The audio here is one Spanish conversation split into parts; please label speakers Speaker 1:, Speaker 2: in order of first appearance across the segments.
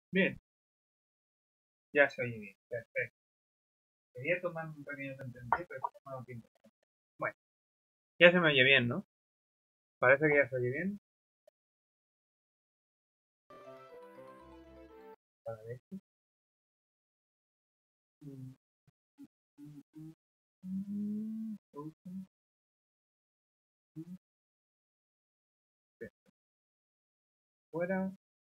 Speaker 1: Bien, ya se oye bien, perfecto. Quería tomar un pequeño tentempié, pero he tomado tiempo. Bueno, ya se me oye bien, ¿no? Parece que ya se oye bien. Para esto. Fuera.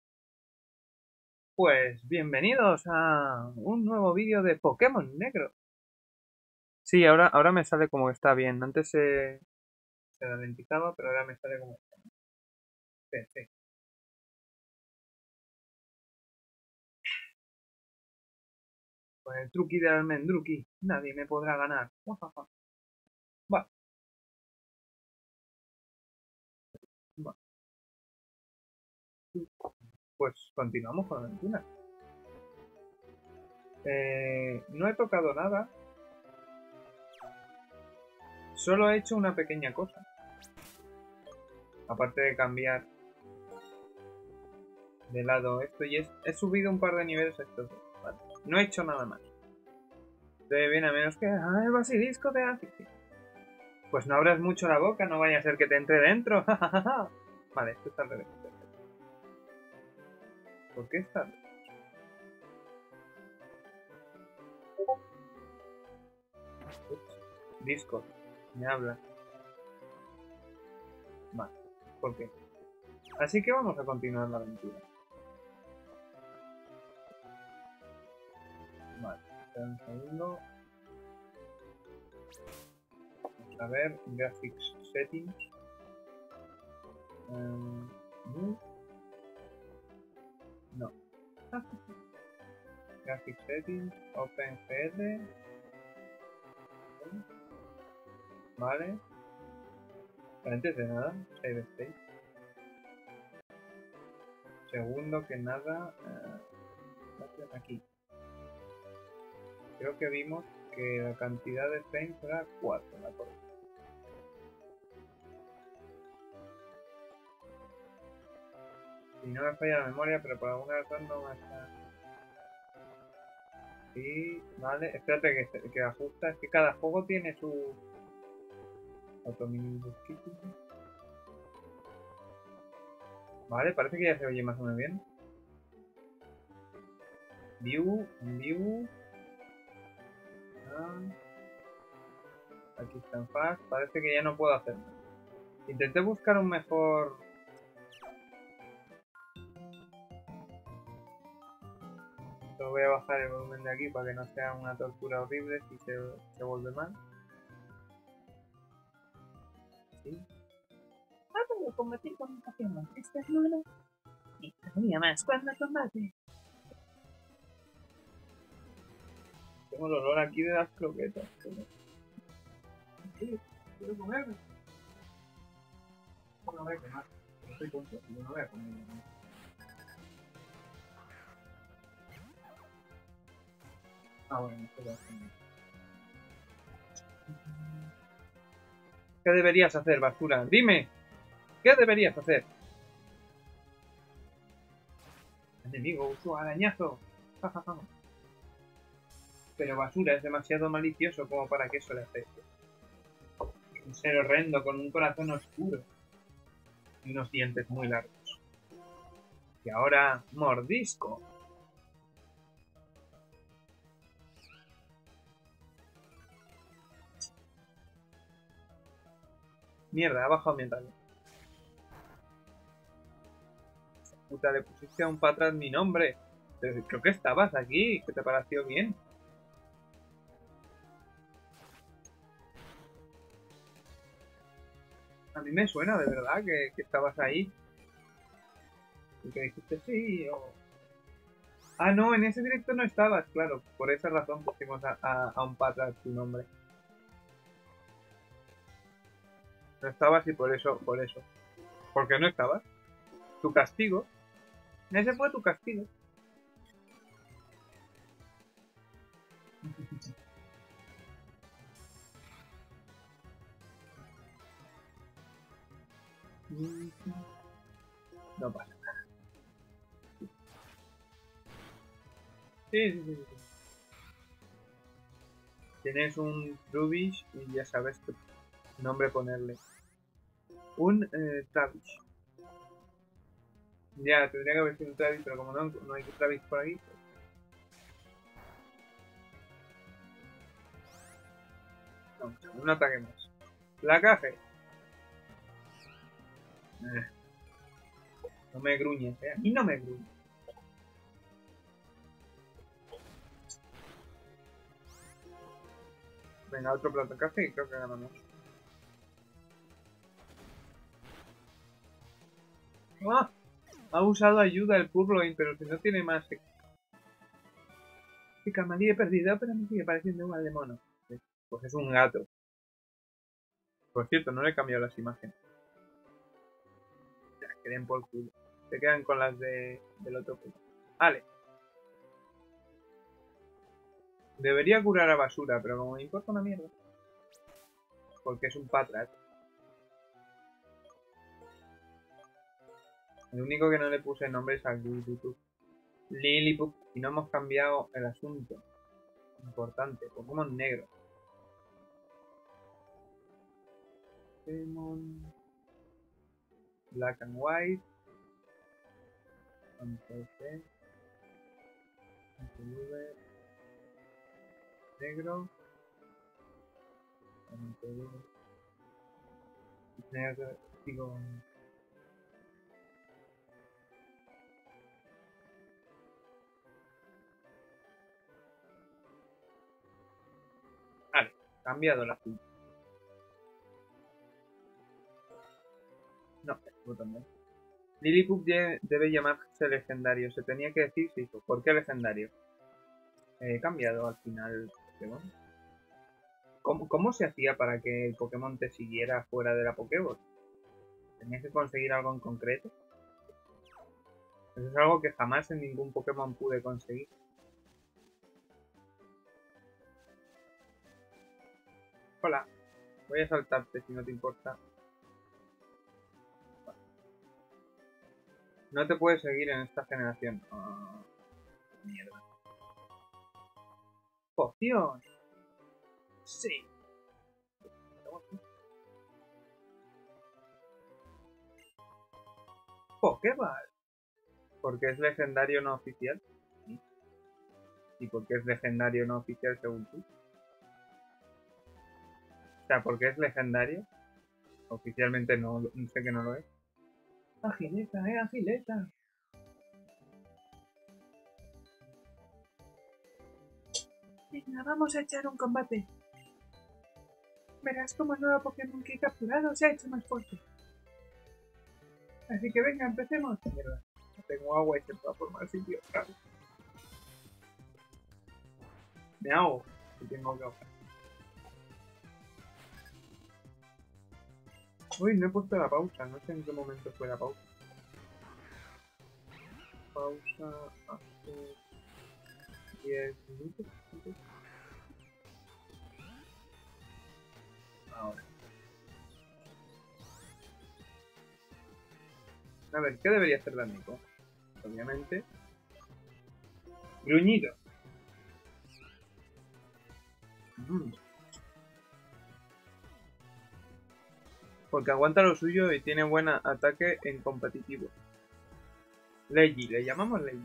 Speaker 1: Pues bienvenidos a un nuevo vídeo de Pokémon Negro. Sí, ahora me sale como que está bien. Antes se ralentizaba, pero ahora me sale como que está bien. Perfecto. Con el truqui de Almendruqui, nadie me podrá ganar. Va, va. Pues continuamos con la aventura. No he tocado nada. Solo he hecho una pequeña cosa. Aparte de cambiar de lado esto y he subido un par de niveles a estos dos. Vale. No he hecho nada más. Debe bien a menos que el basilisco de África. Pues no abras mucho la boca, no vaya a ser que te entre dentro. Vale, esto está al revés. ¿Por qué está? Discord. Me habla. Vale. ¿Por qué? Así que vamos a continuar la aventura. Vale. Espera un segundo. A ver, graphics settings. No. Graphics settings, OpenGL. Vale. Antes de nada, save state. Segundo que nada, aquí. Creo que vimos que la cantidad de frames era 4, ¿de acuerdo? Si no me falla la memoria, pero por alguna razón no me está. Sí, vale. Espérate que ajusta. Es que cada juego tiene su auto-mini-bookkeeping. Vale, parece que ya se oye más o menos bien. View. Aquí está en fast. Parece que ya no puedo hacerlo. Intenté buscar un mejor. Solo voy a bajar el volumen de aquí para que no sea una tortura horrible si se vuelve mal. ¿Sí?
Speaker 2: Puedo combatir con un Pokémon. Esta es Luna. Y todavía más cuando combate.
Speaker 1: Tengo el olor aquí de las croquetas. Sí, quiero comerme. No voy a comer. No soy tonto, yo no voy a comer. Bueno, esto va a comer. ¿Qué deberías hacer, basura? Dime, ¿qué deberías hacer? Enemigo, uso arañazo. Pero basura es demasiado malicioso como para que eso le afecte. Un ser horrendo con un corazón oscuro y unos dientes muy largos. Y ahora, mordisco. Mierda, ha bajado mi ataque. Puta, le pusiste aún para atrás mi nombre. Pero creo que estabas aquí, que te pareció bien. A mí me suena de verdad que estabas ahí. Y que dijiste sí o... Ah, no, en ese directo no estabas, claro. Por esa razón pusimos a un pata tu nombre. No estabas y por eso. ¿Por qué no estabas? Tu castigo. Ese fue tu castigo. No pasa. Sí, sí, sí, sí. Tienes un Trubbish y ya sabes qué nombre ponerle. Un Travis. Ya, tendría que haber sido un Travis, pero como no hay Travis por aquí. Pues... no, un ataque más. Placaje. No me gruñes, a mí no me gruñes. Venga, otro placaje y creo que ganamos. ¡Ah! Ha usado ayuda el Purloin, pero si no tiene más. Picamali he perdido, pero me sigue pareciendo igual de mono. Pues es un gato. Por cierto, no le he cambiado las imágenes. Ya, queden por culo. Se quedan con las del otro culo. Vale. Debería curar a basura, pero como me importa una mierda. Porque es un Patrat. El único que no le puse nombre es al Lilliput. Y no hemos cambiado el asunto. Importante. Pokémon negro. Pokémon Black and White. Entonces, negro. Negro. Digo. Vale, cambiado el azul. No, el botón no. Lilliput debe llamarse legendario. Se tenía que decir si hizo. ¿Por qué legendario? He cambiado al final Pokémon. ¿Cómo se hacía para que el Pokémon te siguiera fuera de la Pokéball? ¿Tenías que conseguir algo en concreto? Eso es algo que jamás en ningún Pokémon pude conseguir. Hola, voy a saltarte si no te importa. No te puedes seguir en esta generación. Oh, mierda. ¡Poción! Sí. Pokéball. Porque es legendario no oficial. ¿Sí? ¿Y por qué es legendario no oficial según tú? O sea, porque es legendario. Oficialmente no sé que no lo es. Agileta, agileta.
Speaker 2: Venga, vamos a echar un combate. Verás como el nuevo Pokémon que he capturado se ha hecho más fuerte.
Speaker 1: Así que venga, empecemos. Mierda, no tengo agua y se va a formar sitio. Claro. Me ahogo si tengo que ahogar. Uy, no he puesto la pausa. No sé en qué momento fue la pausa. Pausa hace 10 minutos. Ahora. A ver, ¿qué debería hacer la Nico? Obviamente. Gruñido. Porque aguanta lo suyo y tiene buen ataque en competitivo. Leiji, le llamamos Leiji.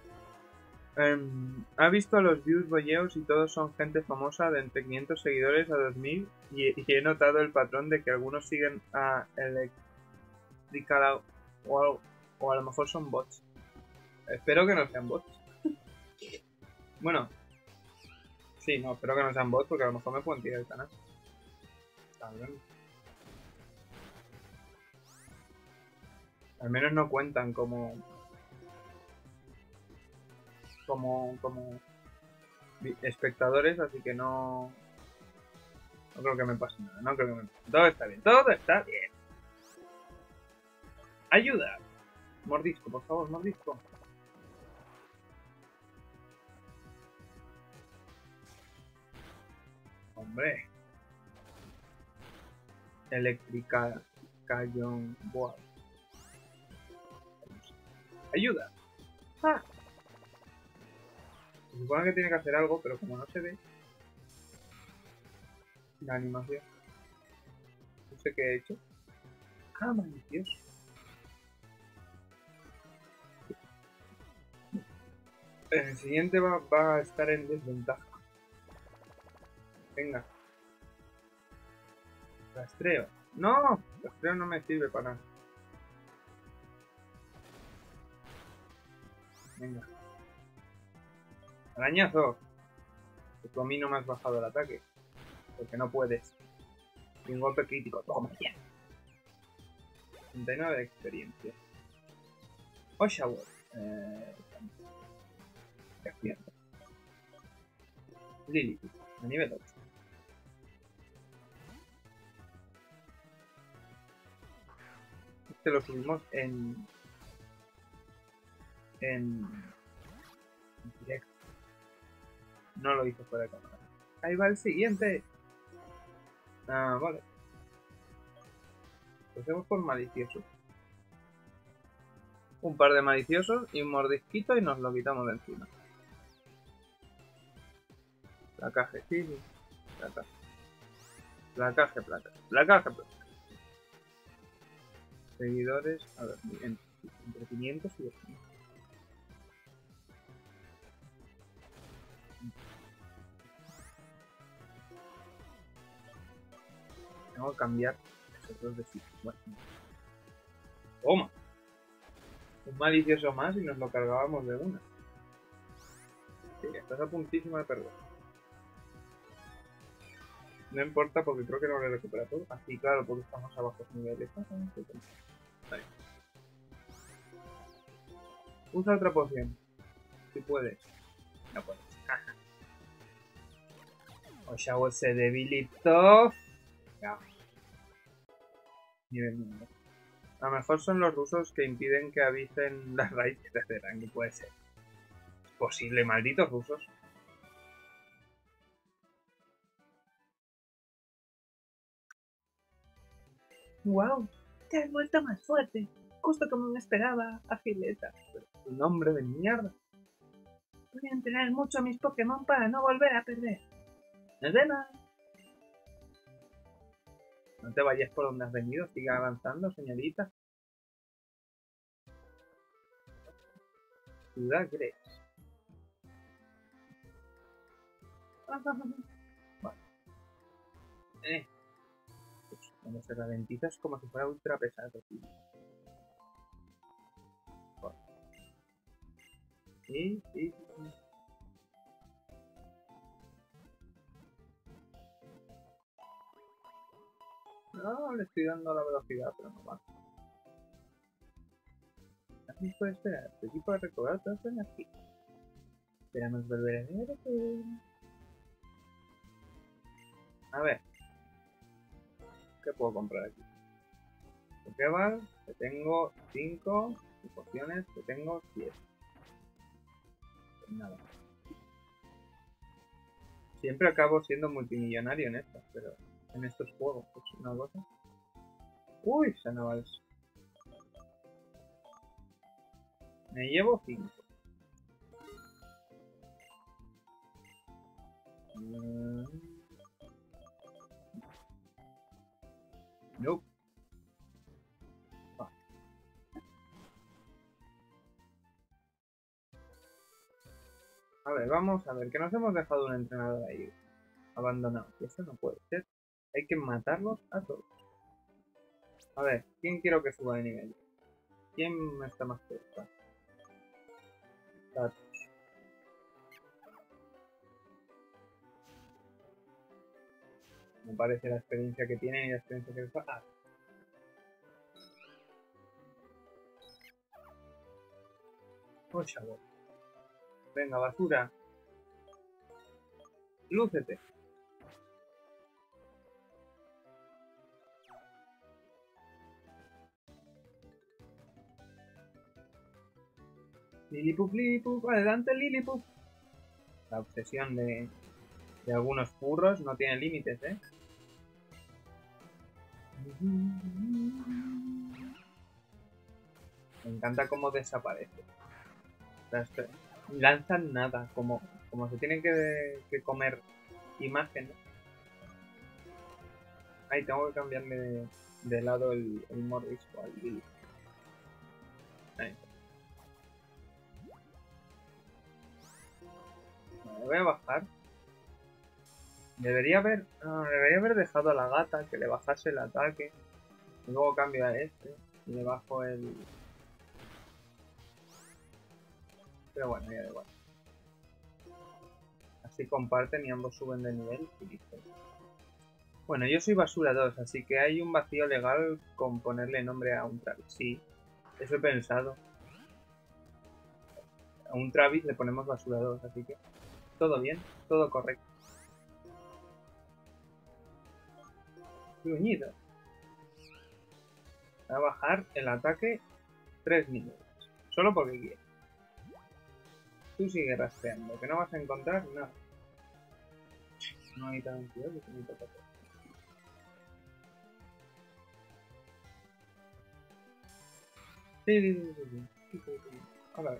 Speaker 1: Ha visto a los views boyeos y todos son gente famosa de entre 500 seguidores a 2000 y he notado el patrón de que algunos siguen a Electrical o a lo mejor son bots. Espero que no sean bots. Bueno, sí, no, espero que no sean bots porque a lo mejor me pueden tirar el canal. Cabrón. Al menos no cuentan como espectadores, así que no creo que me pase nada, no creo que me pase. Todo está bien, todo está bien. Ayuda. Mordisco, por favor, mordisco. Hombre. Eléctrica Cayón Boa. Ayuda. Ah. supone que tiene que hacer algo, pero como no se ve la animación, no sé qué he hecho. Ah, malicioso. En el siguiente va a estar en desventaja. Venga. Rastreo. ¡No! Rastreo no me sirve para nada. Venga. Arañazo. Que tú a mí no me has bajado el ataque. Porque no puedes. Y un golpe crítico. Toma ya. 39 de experiencia. Oshawott. ¿Qué acierto? Lilith. A nivel 8. Este lo subimos en directo. No lo hice fuera de cámara. Ahí va el siguiente. Ah, vale. Lo hacemos por malicioso. Un par de maliciosos y un mordisquito y nos lo quitamos de encima. Placaje, sí, sí. Placaje. Placaje, placaje. Placaje, placaje. Seguidores, a ver, entre 500 y 200. Tengo que cambiar esos dos de sitio. Bueno. Toma. Un malicioso más y nos lo cargábamos de una. Sí, estás a puntísimo de perder. No importa porque creo que no le recupera todo. Así, claro, porque estamos a bajos niveles. Vale. Usa otra poción. Si puedes. No puedes. Oshawott se debilitó. Ya. Nivel 1. A lo mejor son los rusos que impiden que avisen las raíces de Rangi. Puede ser. Es posible, malditos rusos.
Speaker 2: ¡Wow! Te has vuelto más fuerte. Justo como me esperaba, Afileta.
Speaker 1: Un nombre de mierda.
Speaker 2: Voy a entrenar mucho a mis Pokémon para no volver a perder. ¡Nos vemos!
Speaker 1: No te vayas por donde has venido. Sigue avanzando, señorita. Ciudad Gres. Vale. Pues cuando se ralentiza es como si fuera ultra pesado, tío. Vale. Sí, sí, sí. No, le estoy dando la velocidad, pero no va. Así puede esperar. Este equipo ha recobrado toda su energía. Esperamos volver a ver. A ver. ¿Qué puedo comprar aquí? Pokéball, que tengo 5. Y pociones, que tengo 7. Pues nada. Siempre acabo siendo multimillonario en estas, pero en estos juegos, pues una cosa. Uy, Sanavals. Me llevo 5. Nope. A ver, vamos a ver, que nos hemos dejado un entrenador ahí abandonado. Y eso no puede ser. Hay que matarlos a todos. A ver, ¿quién quiero que suba de nivel? ¿Quién está más cerca? Me parece la experiencia que tiene y la experiencia que les va. Ah. Oh, chavo. Venga, basura. Lúcete. Lilipuf, Lilipuf, adelante Lilipuf. La obsesión de algunos furros no tiene límites, ¿eh? Me encanta cómo desaparece. Lanzan nada, como como se tienen que comer imágenes. Ahí tengo que cambiarle de lado el mordisco al Lily. Ahí. Vale, voy a bajar. Debería haber dejado a la gata que le bajase el ataque. Y luego cambio a este y le bajo el... Pero bueno, ya da igual. Así comparten y ambos suben de nivel y listo. Bueno, yo soy Basura 2, así que hay un vacío legal con ponerle nombre a un Travis. Sí, eso he pensado. A un Travis le ponemos Basura 2, así que todo bien, todo correcto. Gruñido. Va a bajar el ataque 3 niveles. Solo porque quiere. Tú sigue rastreando, que no vas a encontrar nada. No hay tan cuidado que me toca todo. Sí. Ahora.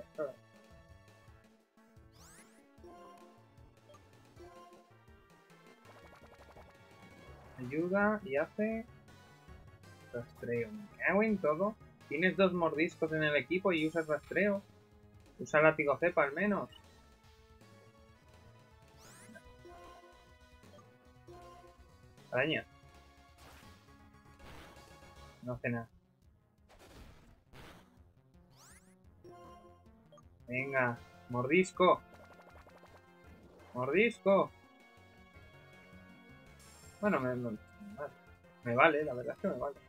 Speaker 1: Ayuda y hace rastreo. Me cago en todo. Tienes 2 mordiscos en el equipo y usas rastreo. Usa látigo cepa al menos. Araña. No hace nada. Venga, mordisco. Mordisco. Bueno, me vale, la verdad es que me vale.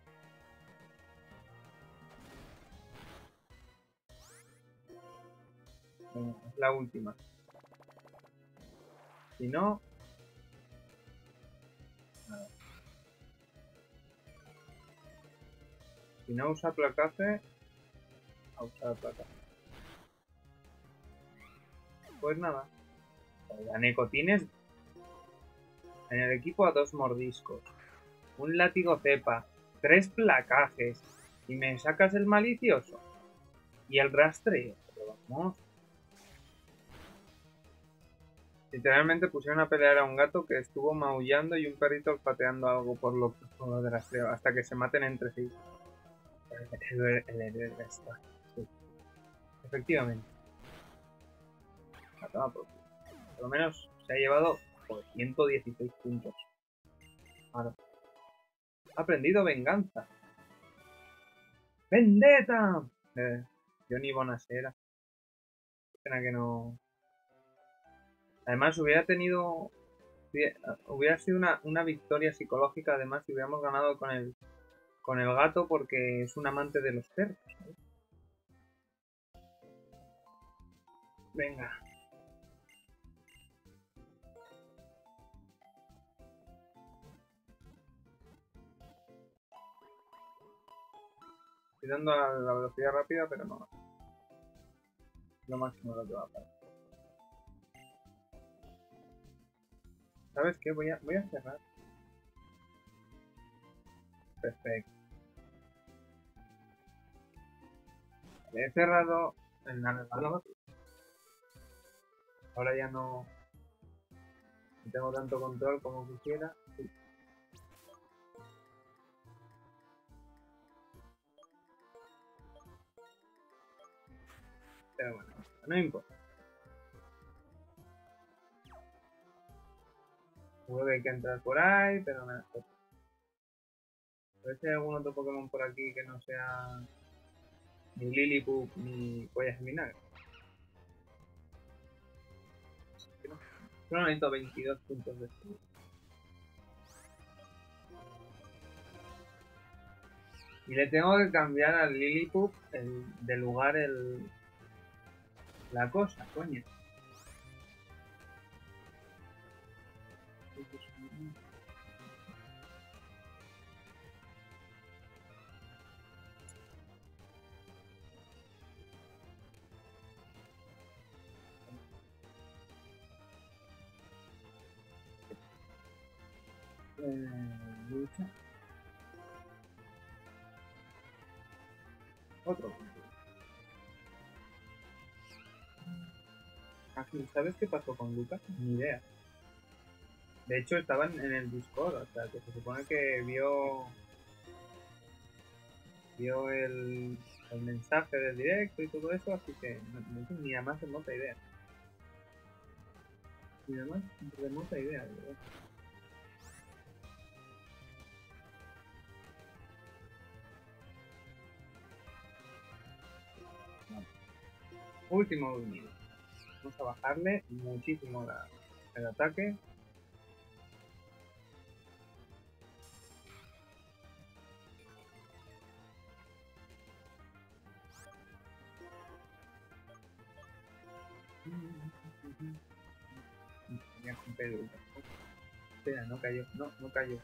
Speaker 1: Venga, es la última. Si no... Nada. Si no usa placaje... A usar placaje. Pues nada. La Neko, tienes en el equipo a 2 mordiscos, un látigo cepa, 3 placajes y me sacas el malicioso y el rastreo. Pero vamos. Literalmente pusieron a pelear a un gato que estuvo maullando y un perrito olfateando algo por lo de rastreo hasta que se maten entre sí. El héroe está. Sí. Efectivamente. Por lo menos se ha llevado por 116 puntos. Ahora. Ha aprendido venganza. ¡Vendetta! Johnny Bonasera. Pena que no. Además, hubiera sido una victoria psicológica, además, si hubiéramos ganado con el gato, porque es un amante de los perros, ¿sabes? Venga. Estoy dando a la velocidad rápida, pero no. Lo máximo lo que va a pasar. ¿Sabes qué? Voy a cerrar. Perfecto. He cerrado el navegador. Ahora ya no tengo tanto control como quisiera. Sí. Pero bueno, no importa. Seguro que hay que entrar por ahí, pero nada. A ver si hay algún otro Pokémon por aquí que no sea ni Lillipup ni Pollas de Vinagre. Solo necesito 22 puntos de estudio. Y le tengo que cambiar al Lillipup de lugar la cosa, coño. Lucha. Otro. Aquí, ¿sabes qué pasó con Lucas? Ni idea. De hecho, estaban en el Discord, o sea, que se supone que vio el mensaje del directo y todo eso, así que no tengo ni la más remota idea. Ni la más remota idea, de verdad. Último dormido. Vamos a bajarle muchísimo el ataque. Ya compré el ultra. Espera, no cayó. No cayó.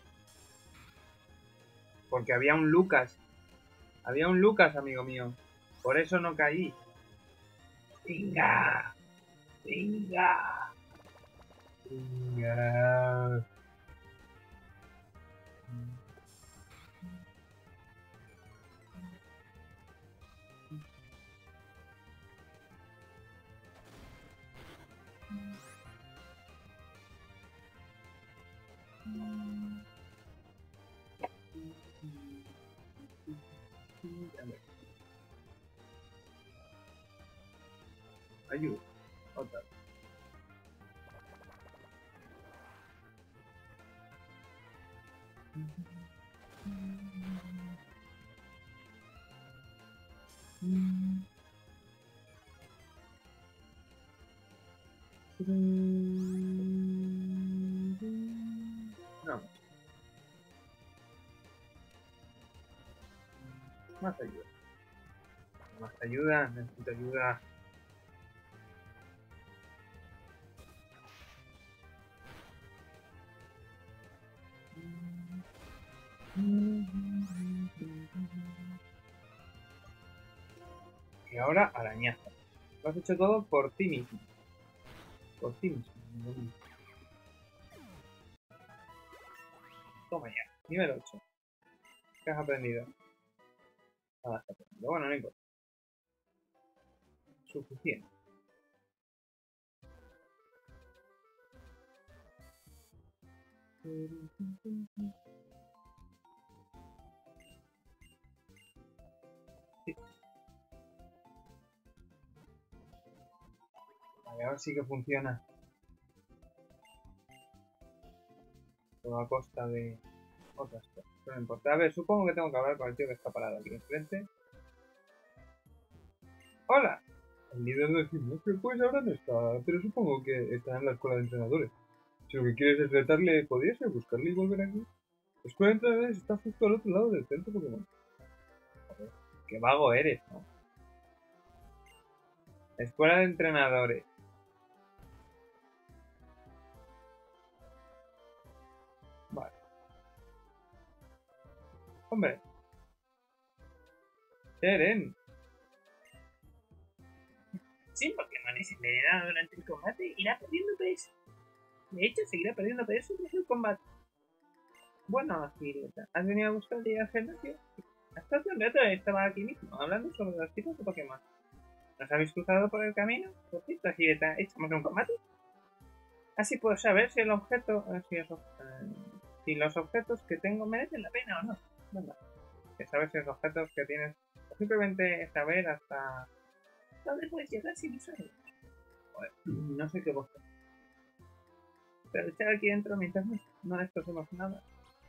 Speaker 1: Porque había un Lucas. Había un Lucas, amigo mío. Por eso no caí. ¡Venga! ¡Venga! ¡Venga! Ayuda. Otra. No. Más ayuda. Más ayuda. Necesito ayuda. Y ahora arañazo. Lo has hecho todo por ti mismo. Por ti mismo. Toma ya. Nivel 8. ¿Qué has aprendido? Nada has aprendido. Bueno, no importa. Suficiente. Sí. Vale, ahora sí que funciona. Todo a costa de otras cosas. Pero no importa. A ver, supongo que tengo que hablar con el tío que está parado aquí enfrente. ¡Hola! El líder del gimnasio pues ahora no está, pero supongo que está en la escuela de entrenadores. Si lo que quieres es retarle, podrías buscarle y volver aquí. La escuela de entrenadores está justo al otro lado del centro Pokémon. Joder, qué vago eres, ¿no? Escuela de entrenadores. Vale. Hombre. Eren.
Speaker 2: Si Pokémon es envenenado durante el combate, irá perdiendo peso. De hecho, seguirá perdiendo peso tras el combate.
Speaker 1: Bueno, Gileta, ¿has venido a buscar ir al gimnasio? Hasta hace un rato estaba aquí mismo, hablando sobre los tipos de Pokémon. ¿Nos habéis cruzado por el camino? Por cierto, Gileta, ¿echamos un combate? Así puedo saber si el objeto, si los objetos que tengo merecen la pena o no. Venga, que saber si los objetos que tienes, o simplemente saber hasta
Speaker 2: ¿Dónde puedes llegar sin usarlo?
Speaker 1: Joder, no sé qué buscar. Pero estar aquí dentro mientras no destrocemos nada.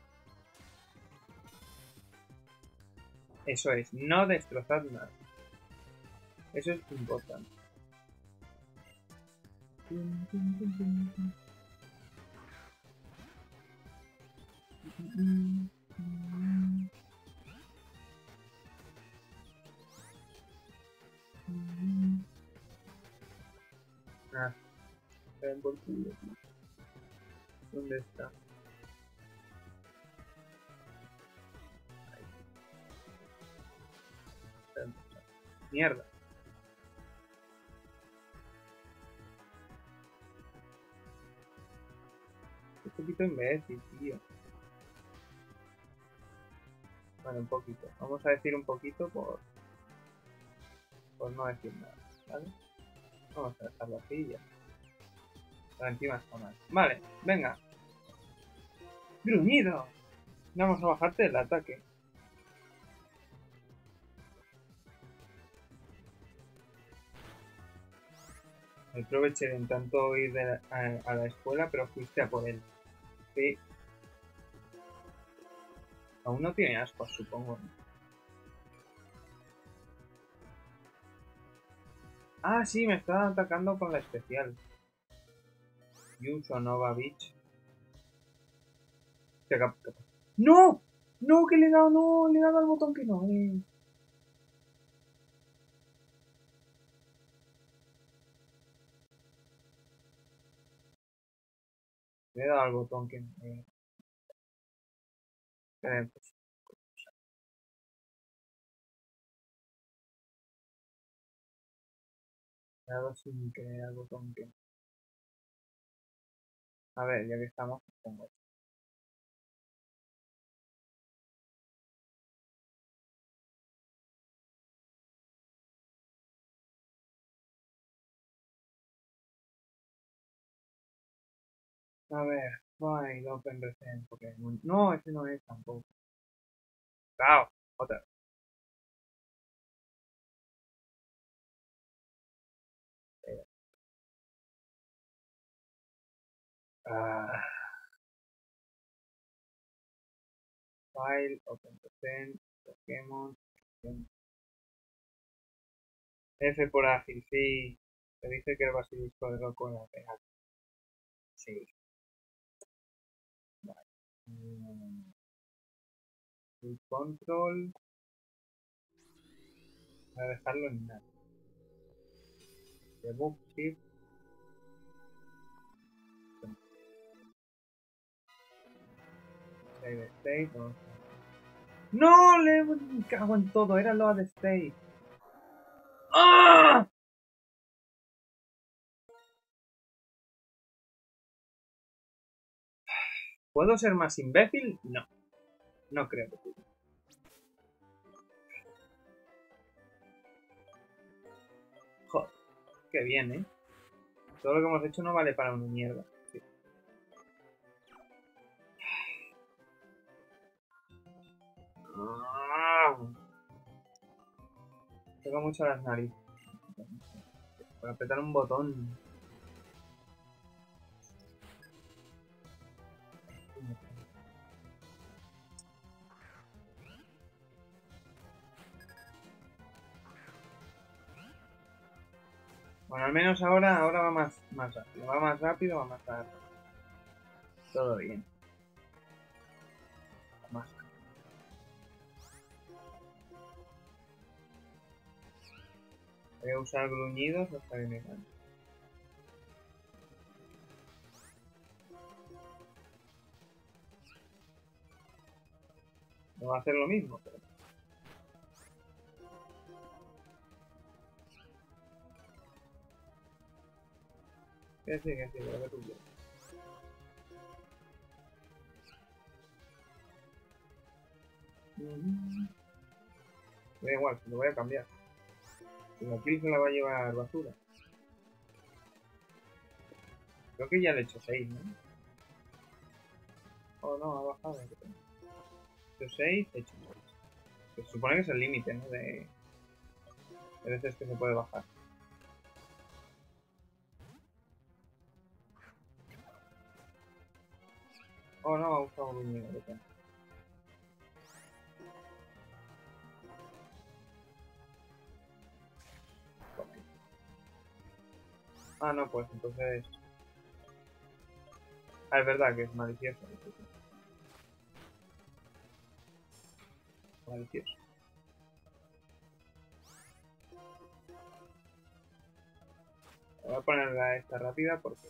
Speaker 1: Eso es, no destrozar nada. Eso es importante. Ah, ven por culo. ¿Dónde está? Ahí. Mierda. Un poquito imbécil, tío. Bueno, un poquito. Vamos a decir un poquito por no decir nada, ¿vale? Vamos a dejarlo así ya. Pero encima está mal. Vale, venga. ¡Gruñido! Vamos a bajarte el ataque. El Provecher intentó ir a la escuela, pero fuiste a por él. Sí. Aún no tiene ascuas, supongo. Ah, sí, me está atacando con la especial. Yuso Nova Beach. ¡No! ¡No! Que le he dado, no, le he dado al botón que no es. Le he dado al botón que no es. Pues, le he dado sin querer al botón que no. A ver, ya que estamos, pues pongo esto. A ver, Find Open Recent Pokémon. No, ese no es tampoco. ¡Cao! Otra. Ah, File, Open Recent, Pokémon. F por ágil, sí. Te dice que el basilisco de loco en la pega. Sí. Vale. Full control. Voy a dejarlo en nada. Debug shift. Save state. ¡No! Le cago en todo. Era load state. ¡Ah! ¿Puedo ser más imbécil? No. No creo que pueda. Joder. Qué bien, ¿eh? Todo lo que hemos hecho no vale para una mierda. Sí. Tengo mucho las narices. Para apretar un botón. Bueno, al menos ahora va más rápido. Va más rápido, va más rápido. Todo bien. Más. Voy a usar gruñidos hasta que me canse. No va a hacer lo mismo, pero... Que sí, lo que tú quieras. Da igual, lo voy a cambiar. Y la kill se la va a llevar basura. Creo que ya le he hecho 6, ¿no? Oh, no, ha bajado. He hecho 6, he hecho 6. Se supone que es el límite, ¿no? De veces que se puede bajar. Oh, no, ha usado un nivel de pena. Ah, no, pues entonces... Ah, es verdad que es malicioso. Malicioso. Voy a ponerla esta rápida porque...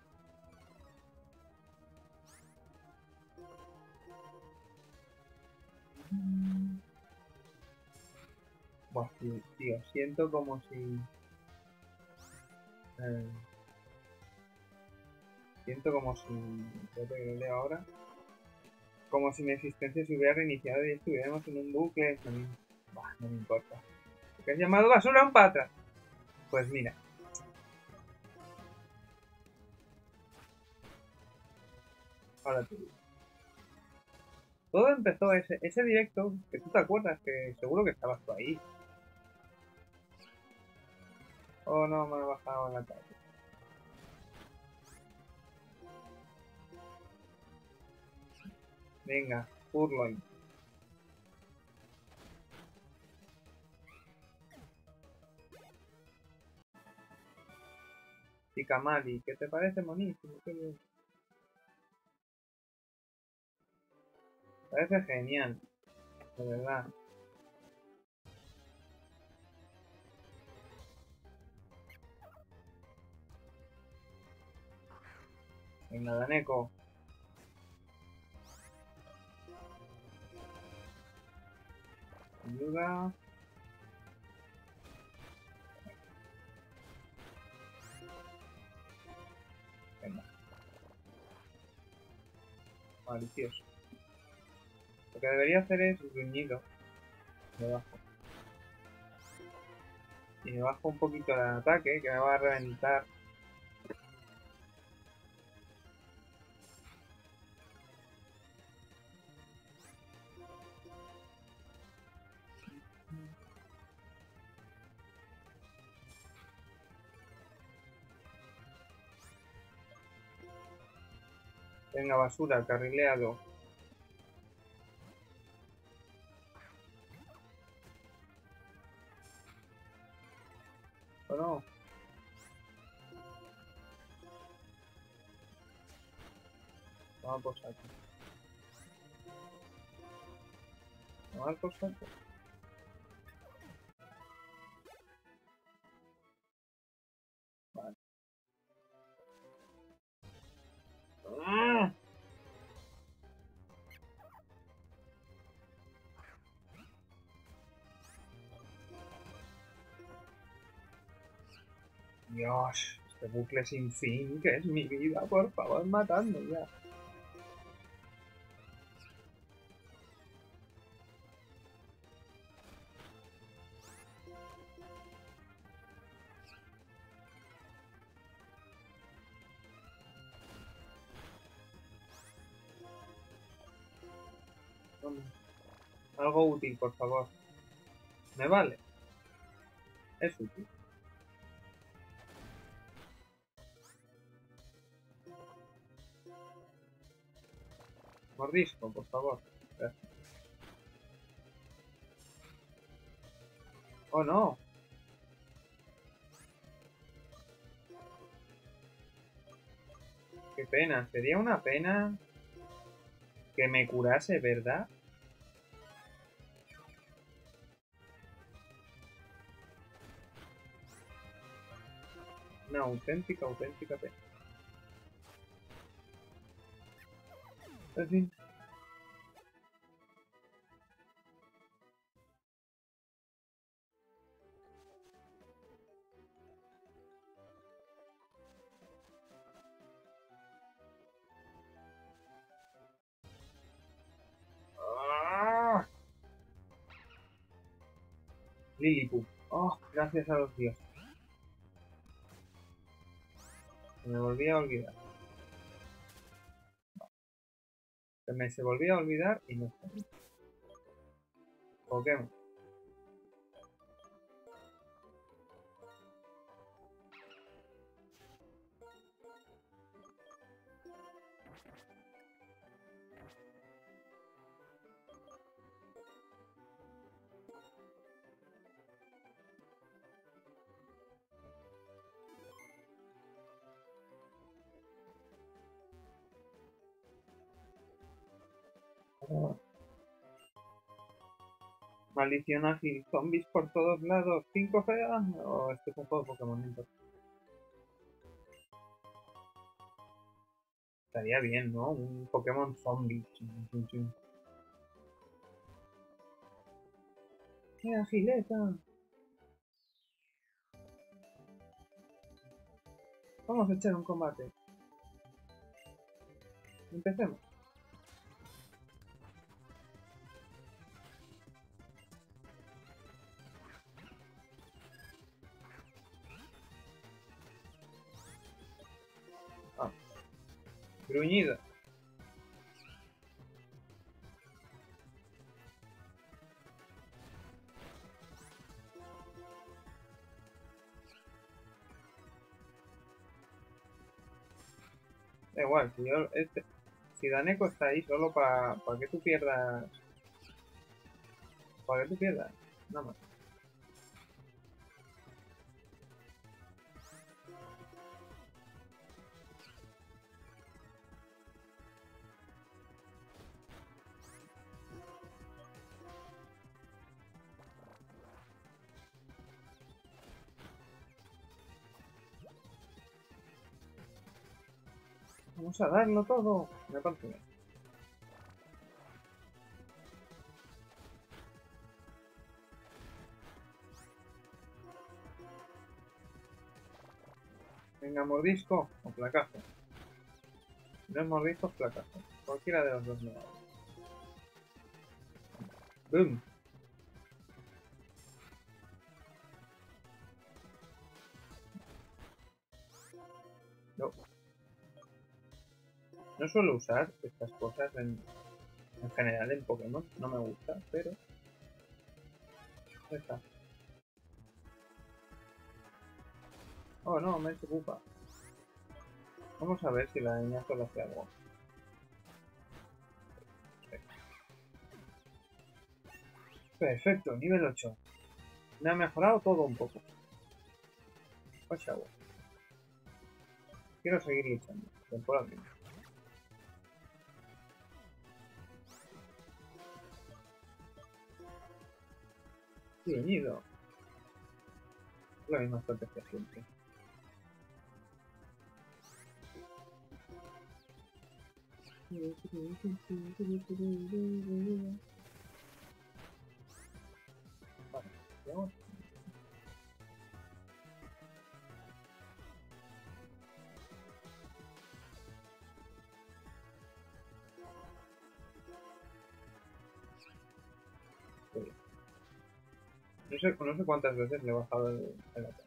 Speaker 1: Buah, tío, siento como si... siento como si... Espérate que lo leo ahora. Como si mi existencia se hubiera reiniciado y estuviéramos en un bucle. No me importa. ¿Qué has llamado basura a un patra? Pues mira. Ahora te digo. Todo empezó ese directo, que tú te acuerdas, que seguro que estabas tú ahí. Oh no, me he bajado en la calle. Venga, Purloin. Y Kamali, ¿qué te parece monísimo? Qué bien. Parece genial, de verdad. Venga, Daneko. Ayuda. Venga. Malicioso. Lo que debería hacer es gruñido. Me bajo. Y me bajo un poquito el ataque, que me va a reventar. Venga, basura, carrileado. ¿O no? Vamos por saco. Vamos por saco. Vale. ¡Ah! Dios, este bucle sin fin, que es mi vida, por favor, matadme ya. Algo útil, por favor. ¿Me vale? Es útil. Mordisco, por favor. Gracias. Oh, no. Qué pena. Sería una pena que me curase, ¿verdad? Una auténtica, auténtica pena. En fin. ¡Ah! Lilliput. Oh, gracias a los dioses. Me volví a olvidar. Se volvía a olvidar y no está. Pokémon. Oh. Maldición ágil. Zombies por todos lados. 5 feas. Oh, este es un juego de Pokémon. Entonces. Estaría bien, ¿no? Un Pokémon zombie. ¡Qué agileta! Vamos a echar un combate. Empecemos. Ah. Gruñido. Da igual, si yo, si Daneko está ahí solo para que tú pierdas. Para que tú pierdas. Nada más. Vamos a darlo todo. Me parece bien. Venga, mordisco o placazo. Si no es mordisco, es placazo. Cualquiera de los dos me da. ¡Bum! No. No suelo usar estas cosas en general en Pokémon. No me gusta, pero... Ya está. Oh, no, me preocupa. Vamos a ver si la niña solo hace algo. Perfecto, nivel 8. Me ha mejorado todo un poco. Pues agua. Quiero seguir luchando. Temporalmente. Bienvenido. La misma estrategia siempre. Vale, veamos. No sé cuántas veces le he bajado el ataque.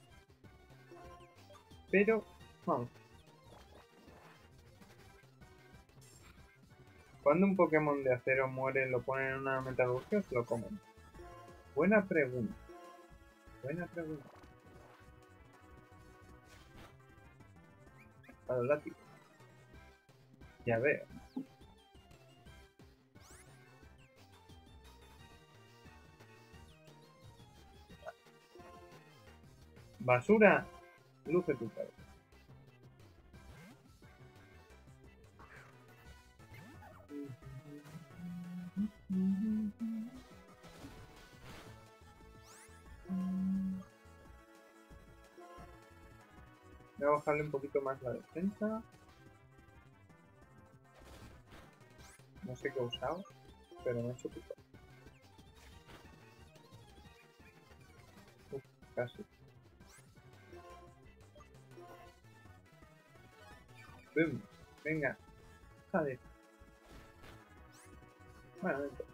Speaker 1: Pero, vamos. Cuando un Pokémon de acero muere, lo ponen en una metalurgia o se lo comen. Buena pregunta. Buena pregunta. Para el látigo. Ya veo. Basura. Luce tu cabeza. Voy a bajarle un poquito más la defensa. No sé qué he usado, pero me he hecho pico. Casi. ¡Bum! Venga. Joder. Bueno, dentro.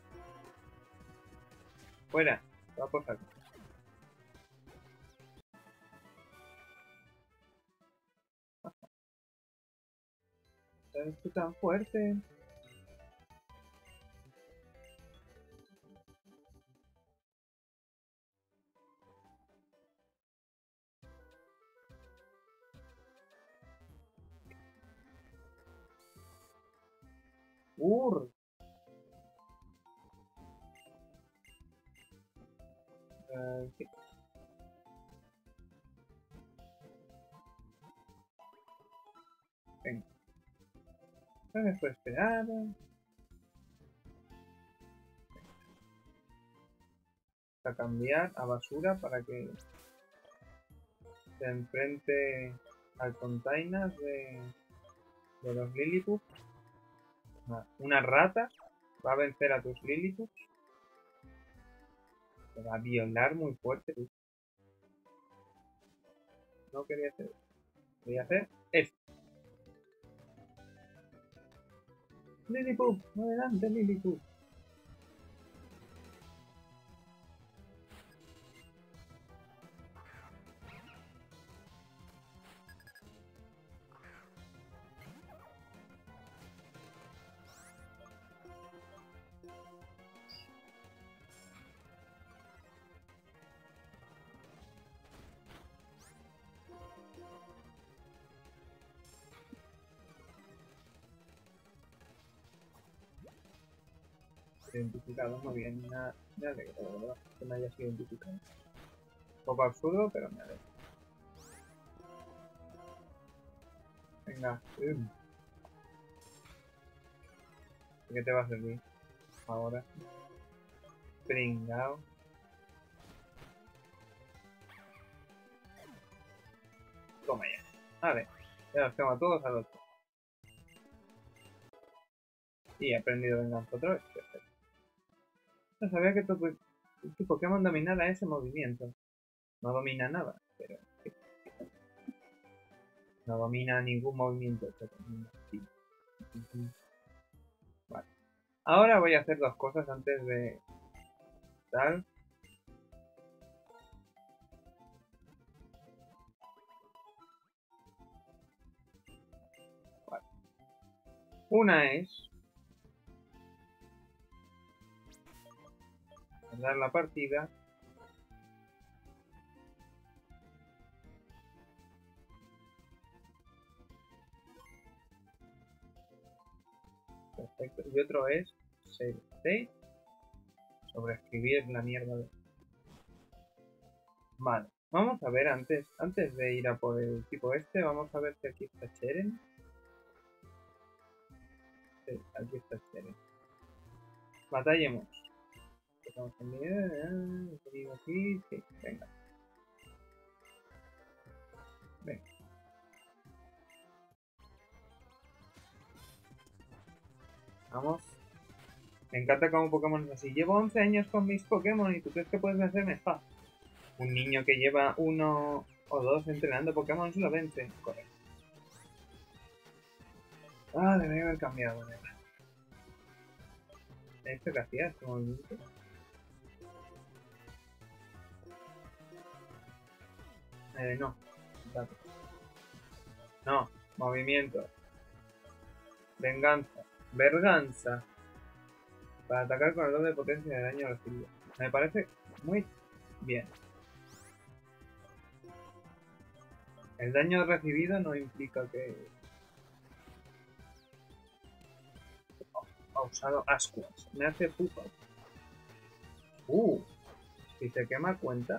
Speaker 1: Fuera. Va por saco. ¿Sabes tú tan fuerte? ¡Urr! Sí. Venga. Gracias por esperar. A cambiar a basura para que se enfrente al Containas de los Lillipup. Una rata va a vencer a tus Lillipup. Te va a violar muy fuerte. No quería hacer eso. Quería hacer esto. Lillipup, adelante Lillipup. Identificado, muy bien. Me alegro, de verdad, que me hayas identificado. Un poco absurdo, pero me alegro. Venga. ¿Qué te va a servir ahora? Pringao. Toma ya. Vale. Ya los tengo a todos al otro. Y he aprendido venganza otra vez. Perfecto. No sabía que tu Pokémon dominara ese movimiento. No domina nada, pero sí. No domina ningún movimiento. Sí. Vale. Ahora voy a hacer dos cosas antes de tal. Vale. Una es dar la partida. Perfecto. Y otro es save state. Sobreescribir la mierda de... Vale. Vamos a ver antes de ir a por el tipo este, vamos a ver si aquí está Cheren. Sí, aquí está Cheren. Batallemos. Vamos a enviar, aquí, sí, venga. Venga. Vamos. Me encanta como Pokémon es así. Llevo 11 años con mis Pokémon y tú crees que puedes vencerme. ¡Ja! Un niño que lleva 1 o 2 entrenando Pokémon se lo vence. Correcto. Ah, debería haber cambiado. ¿Esto qué hacía? ¿Este movimiento? No. No. Movimiento. Venganza. Verganza. Para atacar con el doble de potencia de daño recibido. Me parece muy bien. El daño recibido no implica que... Ha usado ascuas. Me hace pupa. Si se quema cuenta.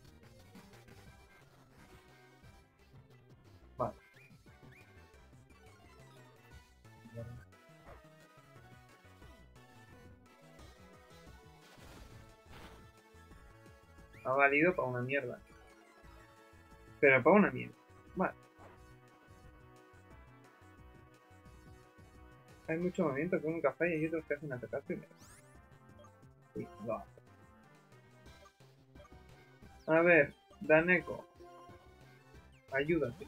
Speaker 1: Vale. Ha valido para una mierda. Pero para una mierda. Vale. Hay mucho movimiento con un café y otros que hacen atacar primero. Sí, lo hace. A ver, Daneko. Ayúdate.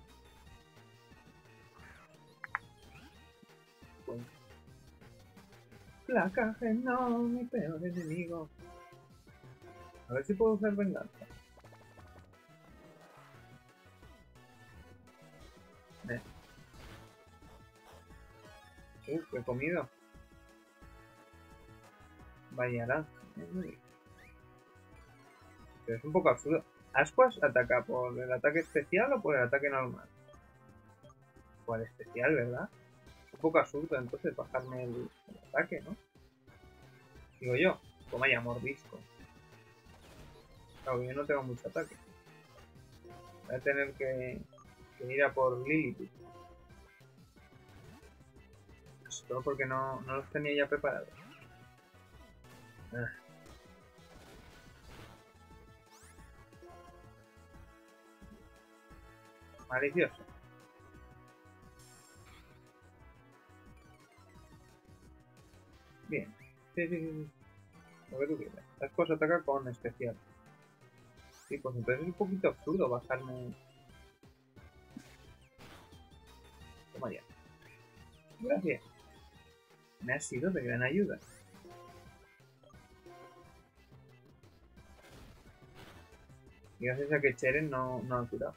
Speaker 1: Placaje, no, mi peor enemigo. A ver si puedo usar venganza. ¿Qué he comido? Vayará. Pero es un poco absurdo. ¿Ascuas ataca por el ataque especial o por el ataque normal? Por el especial, ¿verdad? Es un poco absurdo entonces bajarme el ataque, ¿no? Digo yo, toma ya mordisco. Claro, yo no tengo mucho ataque. Voy a tener que ir a por Lilith. Todo porque no los tenía ya preparados. Malicioso. Bien. Sí. Lo que tú quieras. Las cosas atacan con especial. Sí, pues entonces es un poquito absurdo bajarme. Toma ya. Gracias. Me ha sido de gran ayuda. Y gracias a que Cheren no ha curado.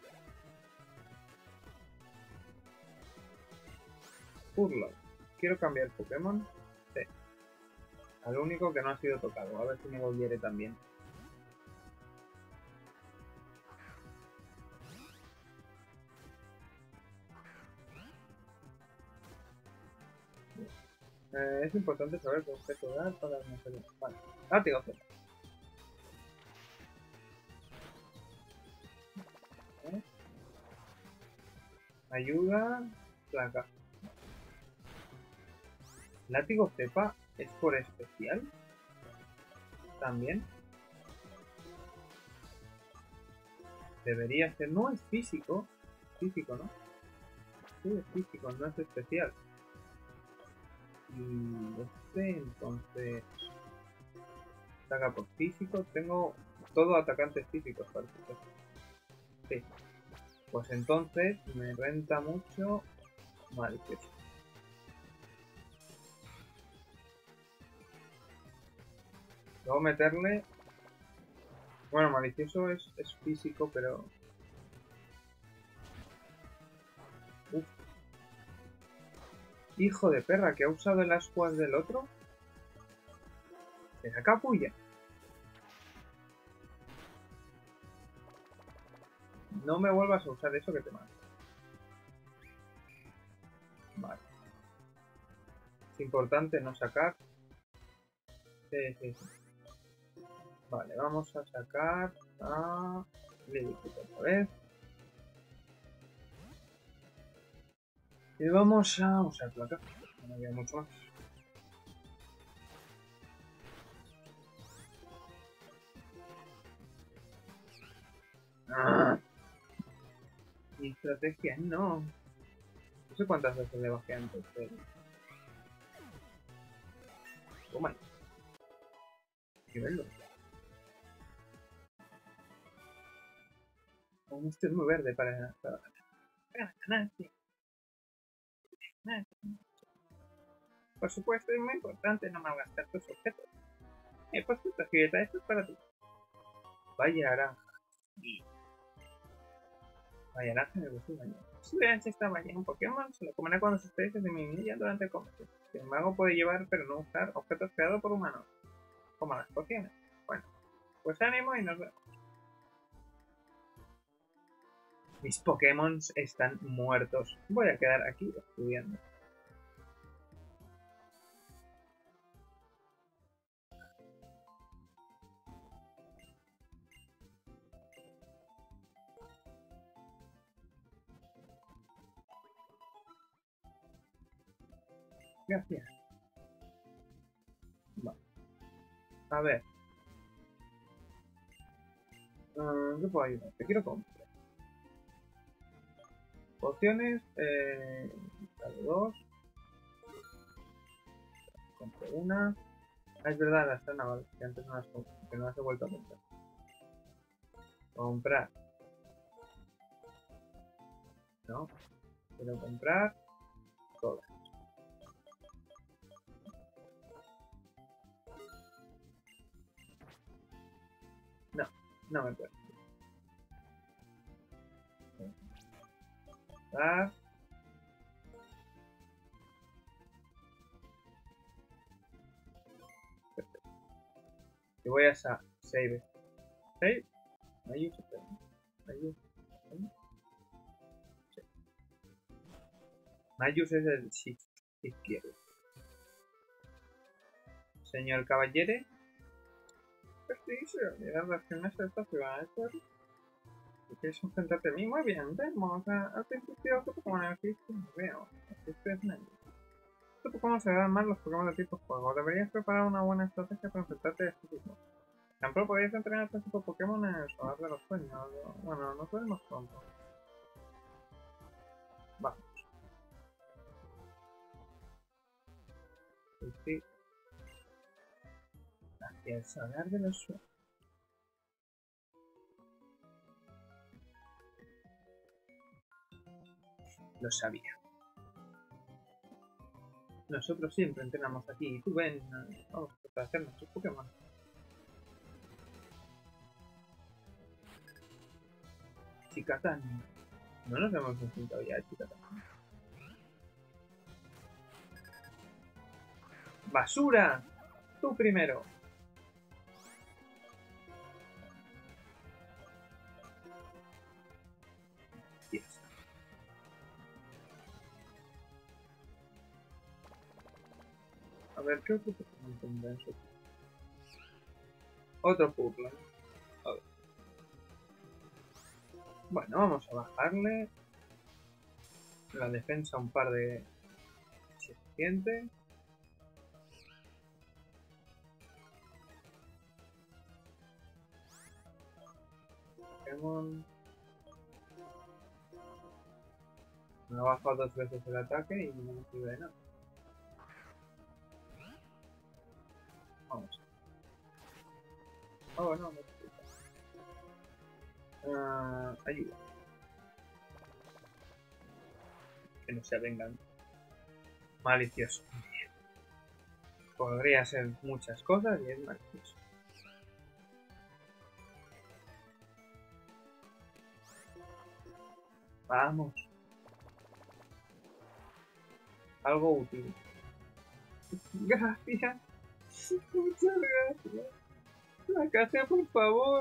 Speaker 1: Furlock. Quiero cambiar Pokémon. Sí. Al único que no ha sido tocado. A ver si me volviere también. Es importante saber qué objeto dar para no hacerlo. Vale. Látigo Z. Ayuda. Placa. Látigo cepa es por especial. También. Debería ser. No es físico. Físico, ¿no? Sí, es físico, no es especial. Y este, entonces. Ataca por físico. Tengo todo atacantes físicos, parece ser. Sí. Pues entonces me renta mucho malicioso. Luego meterle... Bueno, malicioso es físico, pero... Uf. Hijo de perra, que ha usado el ascuas del otro. ¿Será capulla? No me vuelvas a usar eso que te mato. Vale. Es importante no sacar. Sí. Vale, vamos a sacar a Lilliput otra vez. Y vamos a usar placa. No había mucho más. ¡Ah! Mi estrategia no. No sé cuántas veces le bajé antes, pero... Toma. Hay que verlo. Aún estoy muy verde para ganar. Por supuesto, es muy importante no malgastar tus objetos. Por cierto, Fieta, esto es para ti. Vaya naranja. Vaya naranja me gusta bañar. Si vean si esta baña un Pokémon, se lo comerá cuando sus especies disminuyan durante el combate. Sin embargo, puede llevar, pero no usar, objetos creados por humanos, como las pociones. Bueno, pues ánimo y nos vemos. Mis Pokémon están muertos. Voy a quedar aquí estudiando. Gracias. Vale. A ver. ¿Qué puedo ayudar? Te quiero comprar. Pociones. Dale 2. Compro una. Ah, es verdad, las navales, que antes no las he vuelto a comprar. Comprar. No. Quiero comprar todas. No, no me puedo. Comprar. Perfecto. Y voy a save. Save. Mayus. Mayus es el shift izquierdo. Señor caballere. Pues sí, se olvidan las gemas de esta ciudad, ¿sabes? ¿Quieres enfrentarte a mí? Muy bien, vemos. Al principio, ¿qué Pokémon existe? Veo. Existe es Mayus. ¿Qué Pokémon se dan mal los Pokémon de tipo fuego? Deberías preparar una buena estrategia para enfrentarte a este tipo. Por ejemplo, podrías entrenar a este tipo de Pokémon en el Solar de los Sueños. Bueno, no podemos pronto. Vamos. Sí. Hacia el Solar de los Sueños. Lo sabía. Nosotros siempre entrenamos aquí. Y tú ven, vamos a hacer nuestros Pokémon. Chicatán. No nos hemos enfrentado ya a Chicatán. ¡Basura! Tú primero. Yes. ver, ¿qué otro Pokémon tendrá en su equipo? Otro Purloin. A ver. Bueno, vamos a bajarle la defensa un par de... suficiente. Pokémon. Me ha bajado 2 veces el ataque y no me sirve de nada. Vamos. Oh, no, me explica. Ayuda. Que no se vengan. Malicioso. Podría ser muchas cosas y es malicioso. Vamos. Algo útil. Gracias. Muchas gracias. La casa, por favor.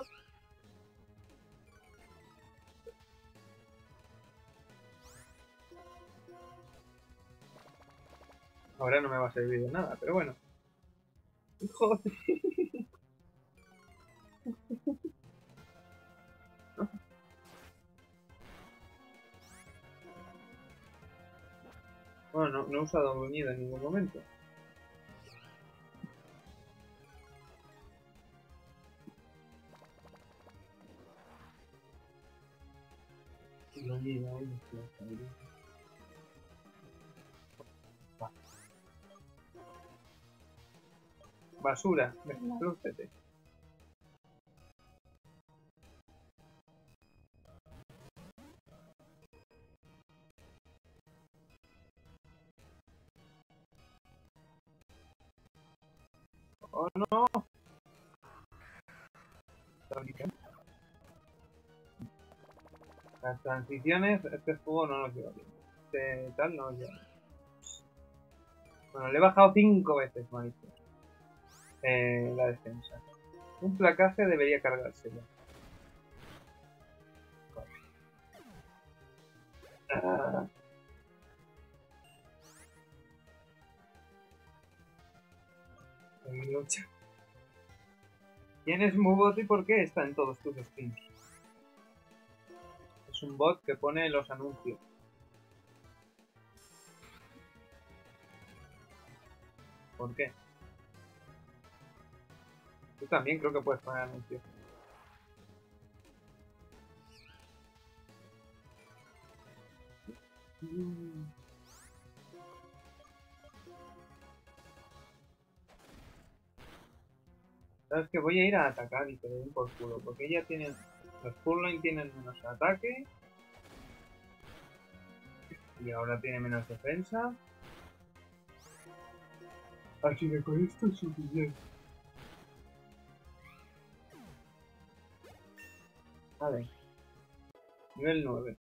Speaker 1: Ahora no me va a servir de nada, pero bueno. Joder. Bueno, no he usado bruñido en ningún momento. Bruñido, ahí va. Basura, destrúcete. Oh no. Las transiciones, este juego no nos lleva bien. Este tal no nos lleva bien. Bueno, le he bajado 5 veces, manito. La defensa. Un placaje debería cargárselo. Ah. Lucha. ¿Quién es Mubot y por qué está en todos tus streams? Es un bot que pone los anuncios. ¿Por qué? Tú también creo que puedes poner anuncios. Sabes que voy a ir a atacar y te den por culo, porque ya tienen... Los Purloin tienen menos ataque. Y ahora tiene menos defensa. Así que con esto es suficiente. Vale. Nivel 9.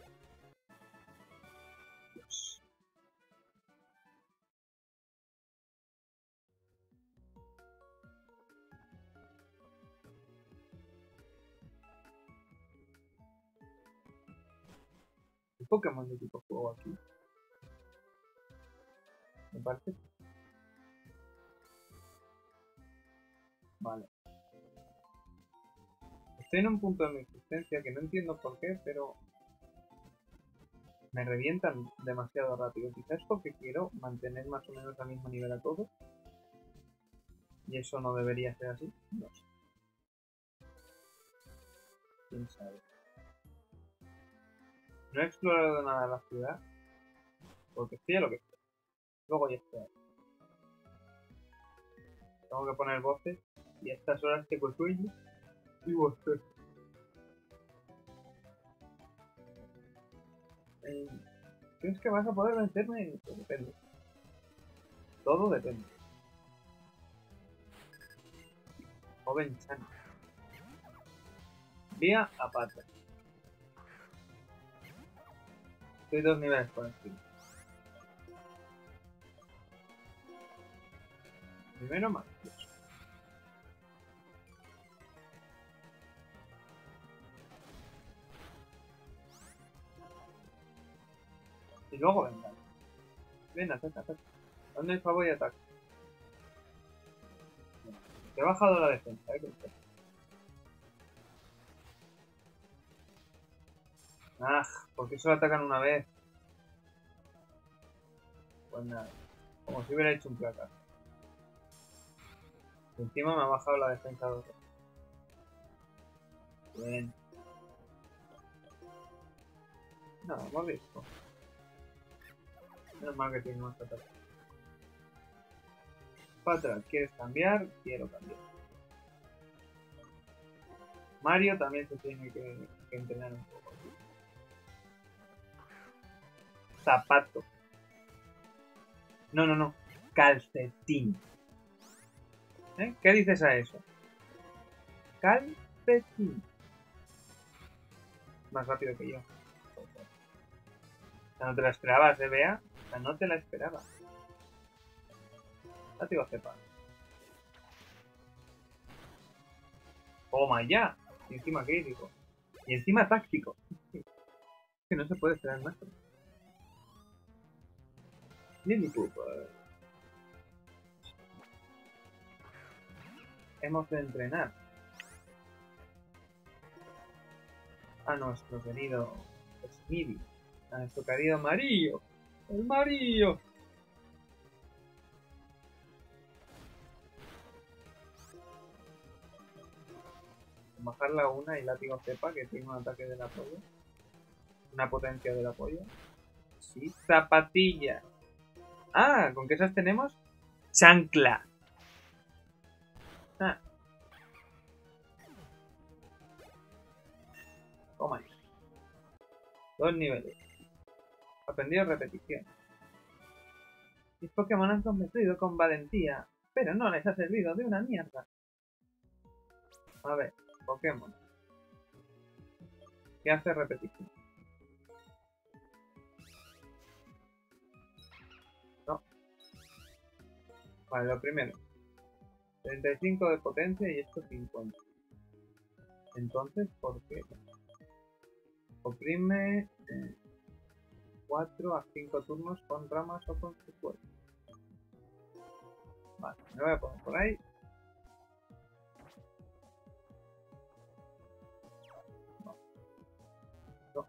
Speaker 1: Dios. ¿Qué Pokémon de tipo juego aquí? Me parece. Vale. Estoy en un punto de mi existencia que no entiendo por qué, pero me revientan demasiado rápido. Quizás porque quiero mantener más o menos al mismo nivel a todos. Y eso no debería ser así. No sé. Quién sabe. No he explorado nada de la ciudad. Porque estoy a lo que estoy. Luego ya estoy. Tengo que poner voces. Y a estas horas que sueño. Y voces. ¿Crees que vas a poder vencerme? Pues depende. Todo depende. Joven Chan. Vía a pata. Estoy 2 niveles por encima. Primero más. Y luego venga. Ven, ataca, ataca. ¿Dónde hay favor y ataque? Te he bajado la defensa, Ah, ¿por qué solo atacan una vez? Pues nada, como si hubiera hecho un placar. Encima me ha bajado la defensa 2. Bien. Nada, hemos visto. Menos mal que tiene más ataque. Patra, ¿quieres cambiar? Quiero cambiar. Mario también se tiene que entrenar un poco. Zapato. No. Calcetín. ¿Eh? ¿Qué dices a eso? Calcetín. Más rápido que yo. O sea, no te la esperabas, ¿eh, Bea? O sea, no te la esperaba. Látigo cepa. Toma ya. Y encima crítico. Y encima táctico. Que no se puede esperar más. Lilliput. Hemos de entrenar a nuestro querido Smithy. A nuestro querido Mario. ¡El Mario! Bajar la una y látigo cepa, que tiene un ataque del apoyo. Una potencia del apoyo. Sí, zapatilla. Ah, ¿con qué esas tenemos? Chancla. Ah. Toma. 2 niveles. Aprendido repetición. Mis Pokémon han competido con valentía, pero no les ha servido de una mierda. A ver, Pokémon. ¿Qué hace repetición? No. Vale, lo primero. 35 de potencia y esto 50. Entonces, ¿por qué? Oprime 4 a 5 turnos con ramas o con su cuerpo. Vale, me voy a poner por ahí. No.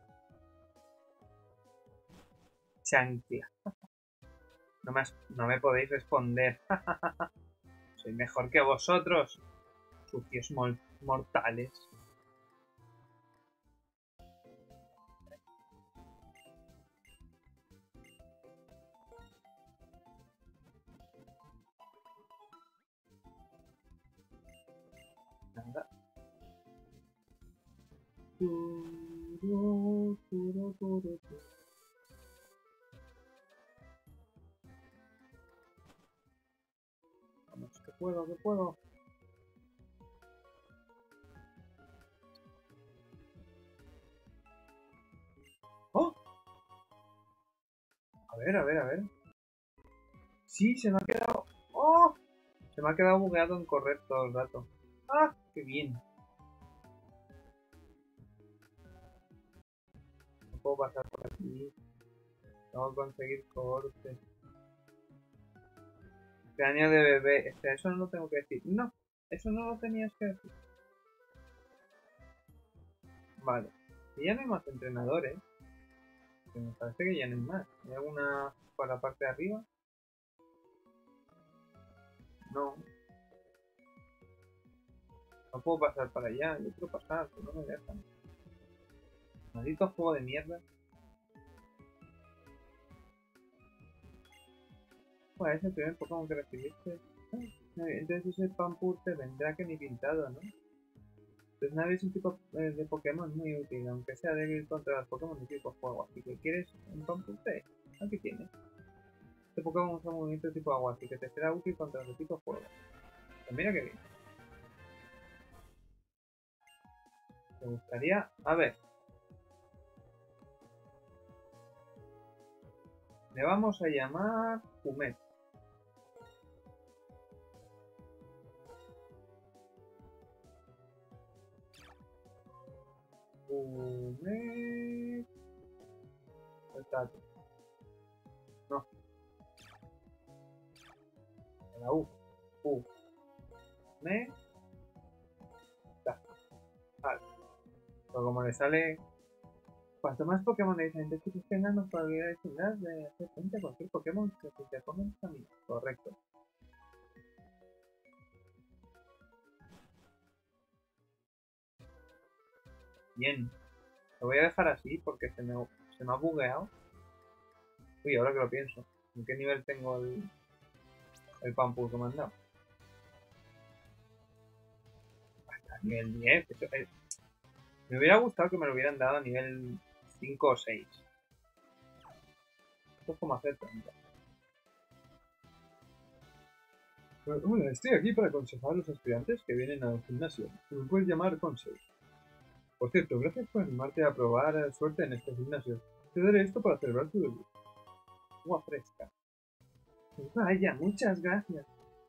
Speaker 1: Chancla. No me podéis responder. Soy mejor que vosotros, sucios mortales. Nada. Vamos, que puedo. ¡Oh! A ver. Sí, se me ha quedado... ¡Oh! Se me ha quedado bugueado en correr todo el rato. ¡Ah! ¡Qué bien! No puedo pasar por aquí. Tengo que conseguir cortes. Cráneo de bebé. Espera, eso no lo tengo que decir. No, eso no lo tenías que decir. Vale. Y ya no hay más entrenadores. Me parece que ya no hay más. ¿Hay alguna por la parte de arriba? No. No puedo pasar para allá. Yo quiero pasar, pero no me dejan. Maldito juego de mierda. Pues es el primer Pokémon que recibiste. Entonces ese Pampur te vendrá que ni pintado, ¿no? Pues Navi es un tipo de Pokémon muy útil, aunque sea débil contra los Pokémon de tipo fuego. Así que ¿quieres un Pampurte? Aquí tienes. Este Pokémon usa movimiento tipo agua, así que te será útil contra los de tipo fuego. Pues mira que bien. Me gustaría... A ver. Le vamos a llamar Kumet. Kumet... Exacto. No. La U. Me... Da. Vale. Pero como le sale... Cuanto más Pokémon de diferentes tipos tengan, más probabilidades tendrás de hacer frente a cualquier Pokémon que se te ponga en tu camino. Correcto. Bien. Lo voy a dejar así porque se me ha bugueado. Uy, ahora que lo pienso. ¿En qué nivel tengo el Pampus que me han dado? Hasta nivel 10. Me hubiera gustado que me lo hubieran dado a nivel 5 o 6. Esto es como hacer trampa. Hola, estoy aquí para aconsejar a los aspirantes que vienen al gimnasio. Me puedes llamar Conseil. Por cierto, gracias por animarte a probar suerte en este gimnasio. Te daré esto para celebrar tu debut. Agua fresca. Vaya, muchas gracias.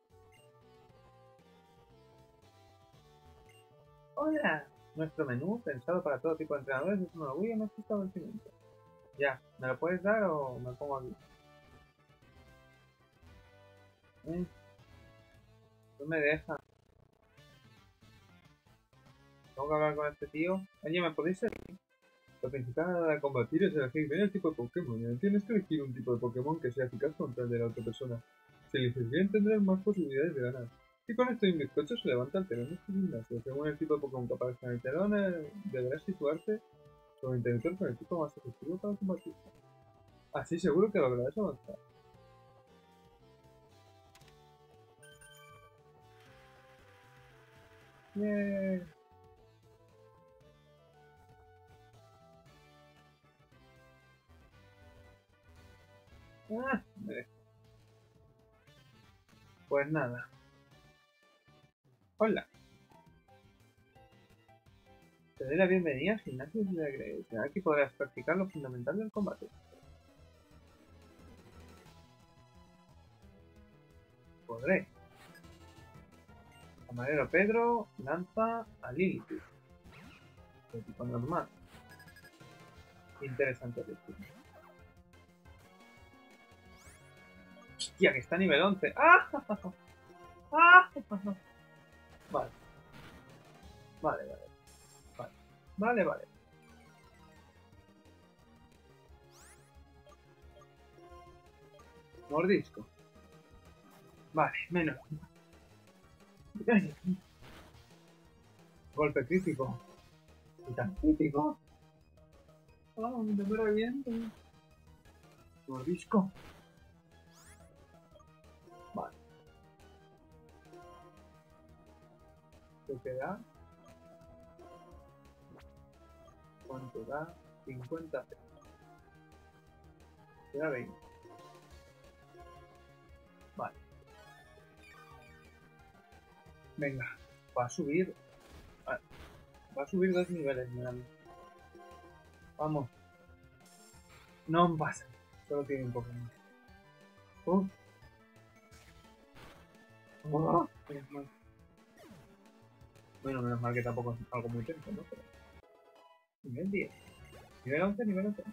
Speaker 1: Hola. Nuestro menú, pensado para todo tipo de entrenadores, es un orgullo en nuestro establecimiento. Ya, ¿me lo puedes dar o me pongo aquí? No me deja. Tengo que hablar con este tío. Oye, ¿me podéis servir? La principal a combatir es elegir bien el tipo de Pokémon. Tienes que elegir un tipo de Pokémon que sea eficaz contra el de la otra persona. Si eliges bien, tendrás más posibilidades de ganar. Y con esto un bizcocho se levanta el telón de este gimnasio. Según el tipo de Pokémon que aparezca en el telón, deberás situarte sobre el interruptor con el tipo más efectivo para combatir. Así seguro que lograrás avanzar. Yeah. Ah, pues nada. Hola. Te doy la bienvenida al gimnasio de Grecia. Aquí podrás practicar lo fundamental del combate. Podré. Camarero Pedro lanza a Lilith. De tipo normal. Interesante lectura. Hostia, que está a nivel 11. ¡Ah! ¡Ah! Vale. Vale, vale. Vale, vale, vale. Mordisco. Vale, menos. Golpe crítico. Y tan crítico. Oh, me muero bien. Mordisco. Vale. ¿Qué te da? ¿Cuánto da? 50. Te da 20. Vale. Venga. Va a subir. Va a subir 2 niveles, mira. Vamos. No pasa. Solo tiene un Pokémon. Oh. Menos mal. Bueno, menos mal que tampoco es algo muy tenso, ¿no? Pero... Nivel 10. Nivel 11, nivel 11.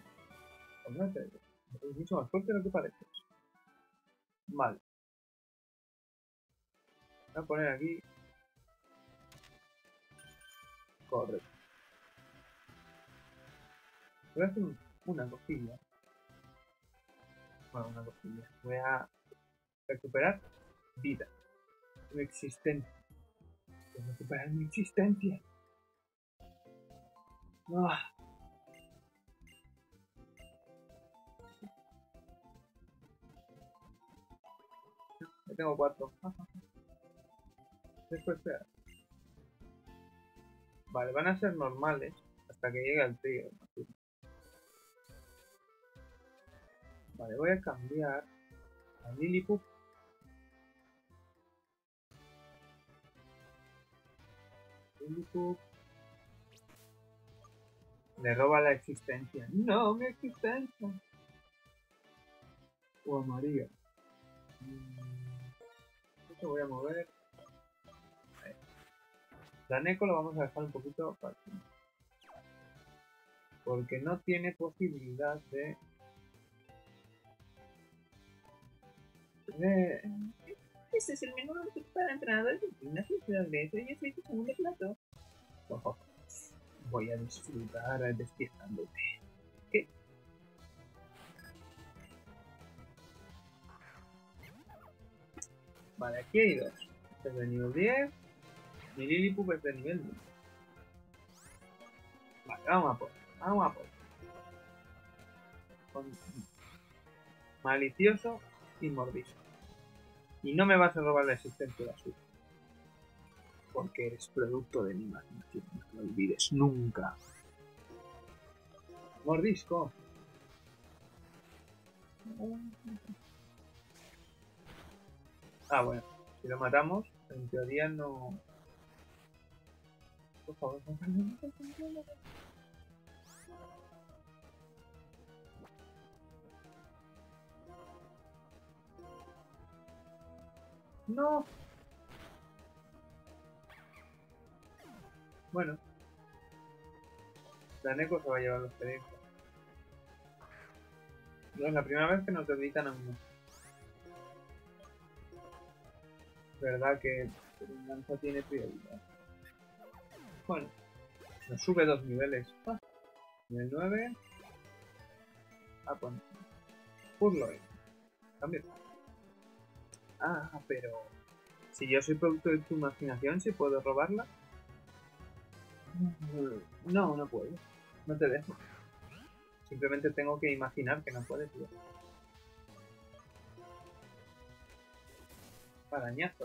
Speaker 1: Es mucho más fuerte de lo que parece. Vale. Voy a poner aquí. Correcto. Voy a hacer una cosilla. Bueno, una cosilla. Voy a recuperar vida. Mi existencia. Voy a recuperar mi existencia. Ah. Ya tengo 4. Después espera. Vale, van a ser normales hasta que llegue el trío. Vale, voy a cambiar a Lillipup. Lillipup. Le roba la existencia. No, mi existencia. O a María. Esto voy a mover. La Neko lo vamos a dejar un poquito fácil. Porque no tiene posibilidad de...
Speaker 2: Este es el menú para entrenadores de gimnasio Ciudad de eso y soy tu segundo plato.
Speaker 1: Ojo. Voy a disfrutar despiezándote. ¿Qué? Vale, aquí hay dos. Este es de nivel 10 y Lillipup es de nivel 1. Vale, vamos a por. Vamos a por. Con malicioso y mordisco. Y no me vas a robar la existencia de la suya. Porque eres producto de mi imaginación. No lo olvides nunca. Mordisco. Ah, bueno. Si lo matamos, en teoría no... Por favor, no. No. Bueno. La Neko se va a llevar los experiencia. No es la primera vez que nos debilitan a uno. Verdad que Venganza tiene prioridad. Bueno. Nos sube 2 niveles. Ah, nivel 9. Ah, bueno. Purloin. Cambio. Ah, pero... Si yo soy producto de tu imaginación, ¿sí puedo robarla? No, no puedo. No te dejo. Simplemente tengo que imaginar que no puedes, tío. Arañazo.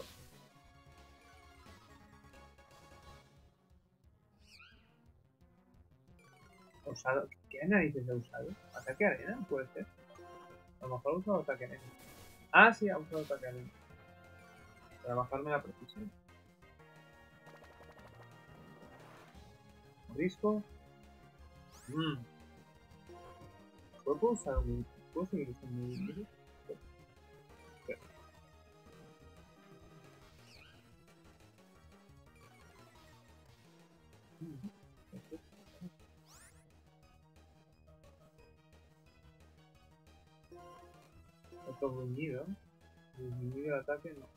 Speaker 1: Usado. ¿Qué narices he usado? ¿Ataque arena? Puede ser. A lo mejor he usado ataque arena. Ah, sí, ha usado ataque arena. Para bajarme la precisión. Risco. ¿Puedo usar un... ¿Puedo seguir usando un virus? Otro gruñido. Gruñido de ataque no.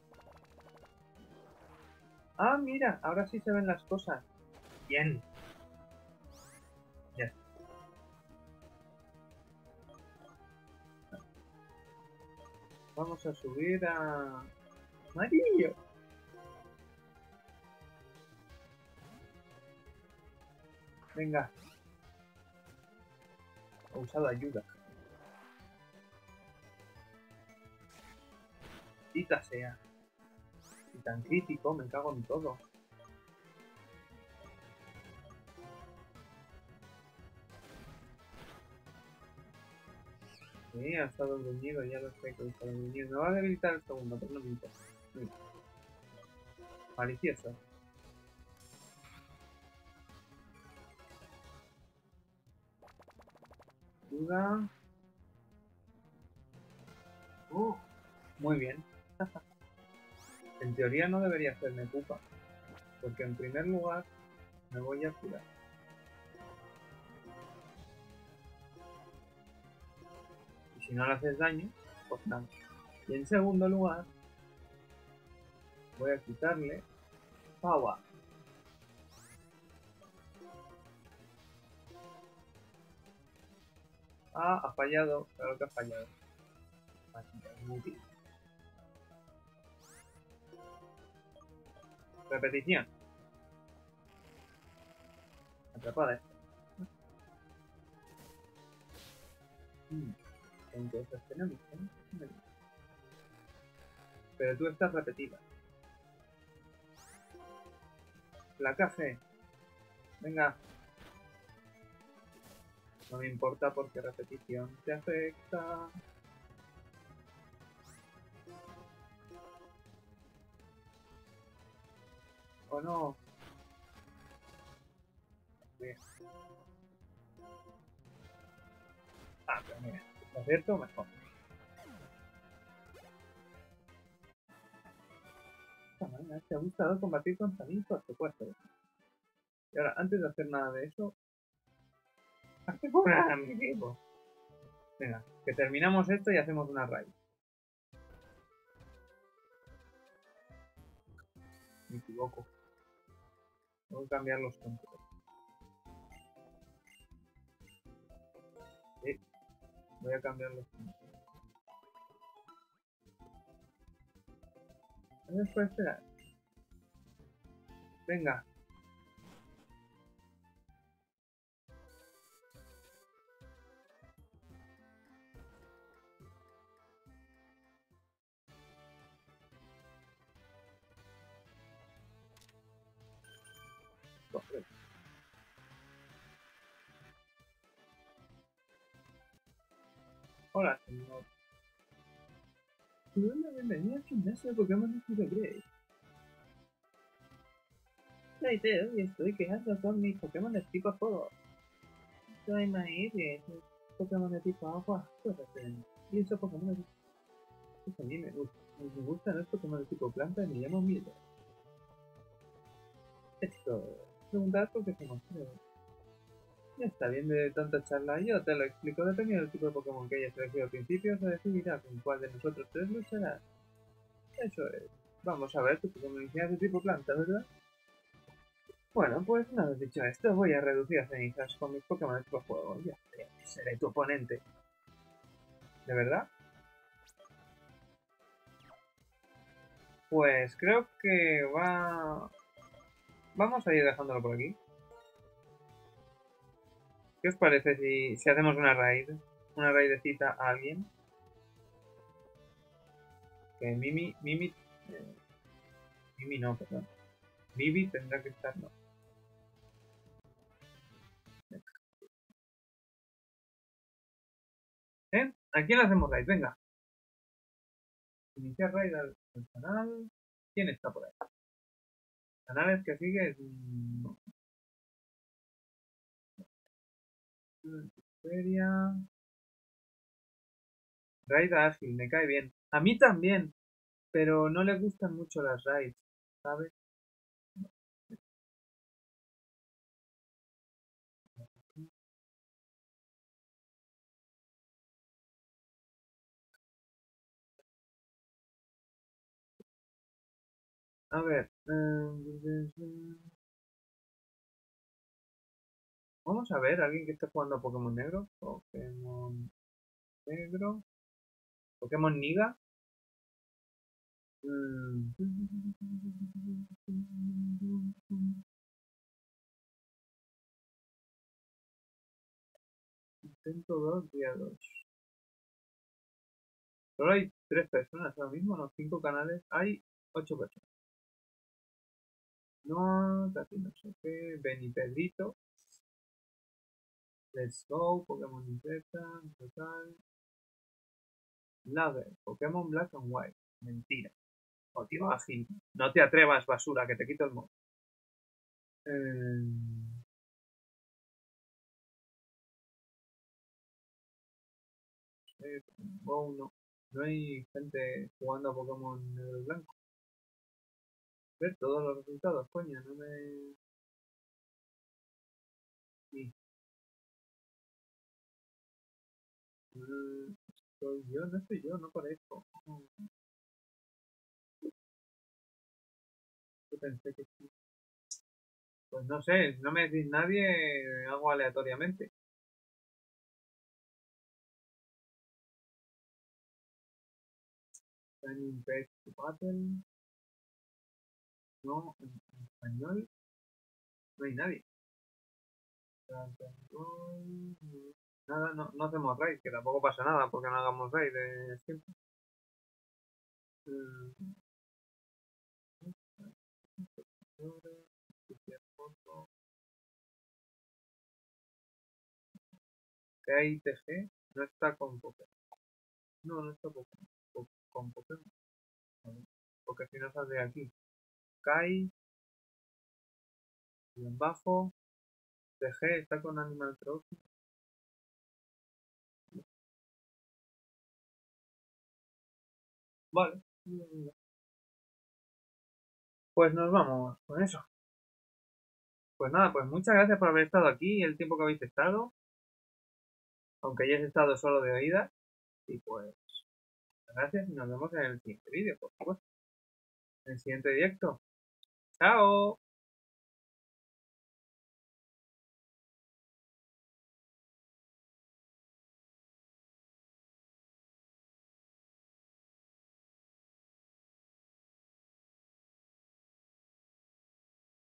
Speaker 1: Ah, mira, ahora sí se ven las cosas. Bien. Ya. Vamos a subir a... Amarillo. Venga. He usado ayuda. Tita sea. Y tan crítico, me cago en todo. Sí, ha estado el gruñido, ya lo sé que ha estado el gruñido. Me va a debilitar el segundo, pero no me importa. Mira. Malicioso. Ayuda. Muy bien. En teoría no debería hacerme pupa. Porque en primer lugar me voy a curar. Y si no le haces daño, pues nada. Y en segundo lugar, voy a quitarle Power. Ah, ha fallado. Claro que ha fallado. Inútil. Repetición. Atrapada. En cosas que no me gustan. Pero tú estás repetida. Placaje. Venga. No me importa porque repetición te afecta. ¿O no? Bien. Ah, pero mira. ¿Está cierto? Mejor. ¿Te ha gustado combatir contra mí? Por supuesto. Y ahora, antes de hacer nada de eso, hazte curar a mi equipo. Venga, que terminamos esto y hacemos una raid. Me equivoco. Tengo que cambiar los controles. Sí, voy a cambiar los controles. ¿Puedes esperar? Venga. Hola, señor. Te doy la bienvenida al gimnasio de Pokémon Estilo Grey. Soy Teo y estoy quejando con mis Pokémon de tipo fuego. Soy Maíz y esos Pokémon de tipo agua, pues y esos Pokémon de tipo... Pues a mí me gustan los Pokémon de tipo planta y me llamo Milo. Esto, preguntar por qué se mostró. Ya está bien de tanta charla, yo te lo explico. Dependiendo del tipo de Pokémon que hayas elegido al principio, se decidirá con cuál de nosotros tres lucharás. Eso es. Vamos a ver, tu Pokémon inicial es de tipo planta, ¿verdad? Bueno, pues una vez dicho esto, voy a reducir a cenizas con mis Pokémon de tipo fuego. Ya seré tu oponente. ¿De verdad? Pues creo que va... Vamos a ir dejándolo por aquí. ¿Qué os parece si hacemos una raid? Una raidecita a alguien. Que Mimi no, perdón. Vivi tendrá que estar, no. ¿Eh? ¿A quién le hacemos raid? Venga. Iniciar raid al canal. ¿Quién está por ahí? Canales que sigue es... Feria. Raid a Ágil, me cae bien. A mí también, pero no le gustan mucho las raids, ¿sabes? A ver, vamos a ver, alguien que esté jugando a Pokémon Negro. Pokémon Negro. Pokémon Niga. Mm. Intento 2, día 2. Solo hay 3 personas ahora mismo, no 5 canales. Hay 8 personas. No, Tati no sé qué. Benny Pedrito. Let's Go, Pokémon Z, total. Lager, Pokémon Black and White. Mentira. Oh, tío, ágil. No te atrevas, basura, que te quito el mod. Oh, no. No hay gente jugando a Pokémon negro y blanco. Ver todos los resultados, coño, no me... Sí. Soy yo, no soy yo, no parezco. Yo pensé que sí. Pues no sé, si no me decís nadie, hago aleatoriamente. Training Pet Battle. No, en español no hay nadie. Nada, no, no hacemos raid, que tampoco pasa nada porque no hagamos raid de siempre. KITG no está con Pokémon. No, no está con Pokémon. Porque si no sale aquí. Kai, y en bajo. TG está con Animal Crossing. Vale. Pues nos vamos con eso. Pues nada, pues muchas gracias por haber estado aquí el tiempo que habéis estado. Aunque hayáis estado solo de oídas. Y pues, gracias y nos vemos en el siguiente vídeo, por supuesto. En el siguiente directo. Chao.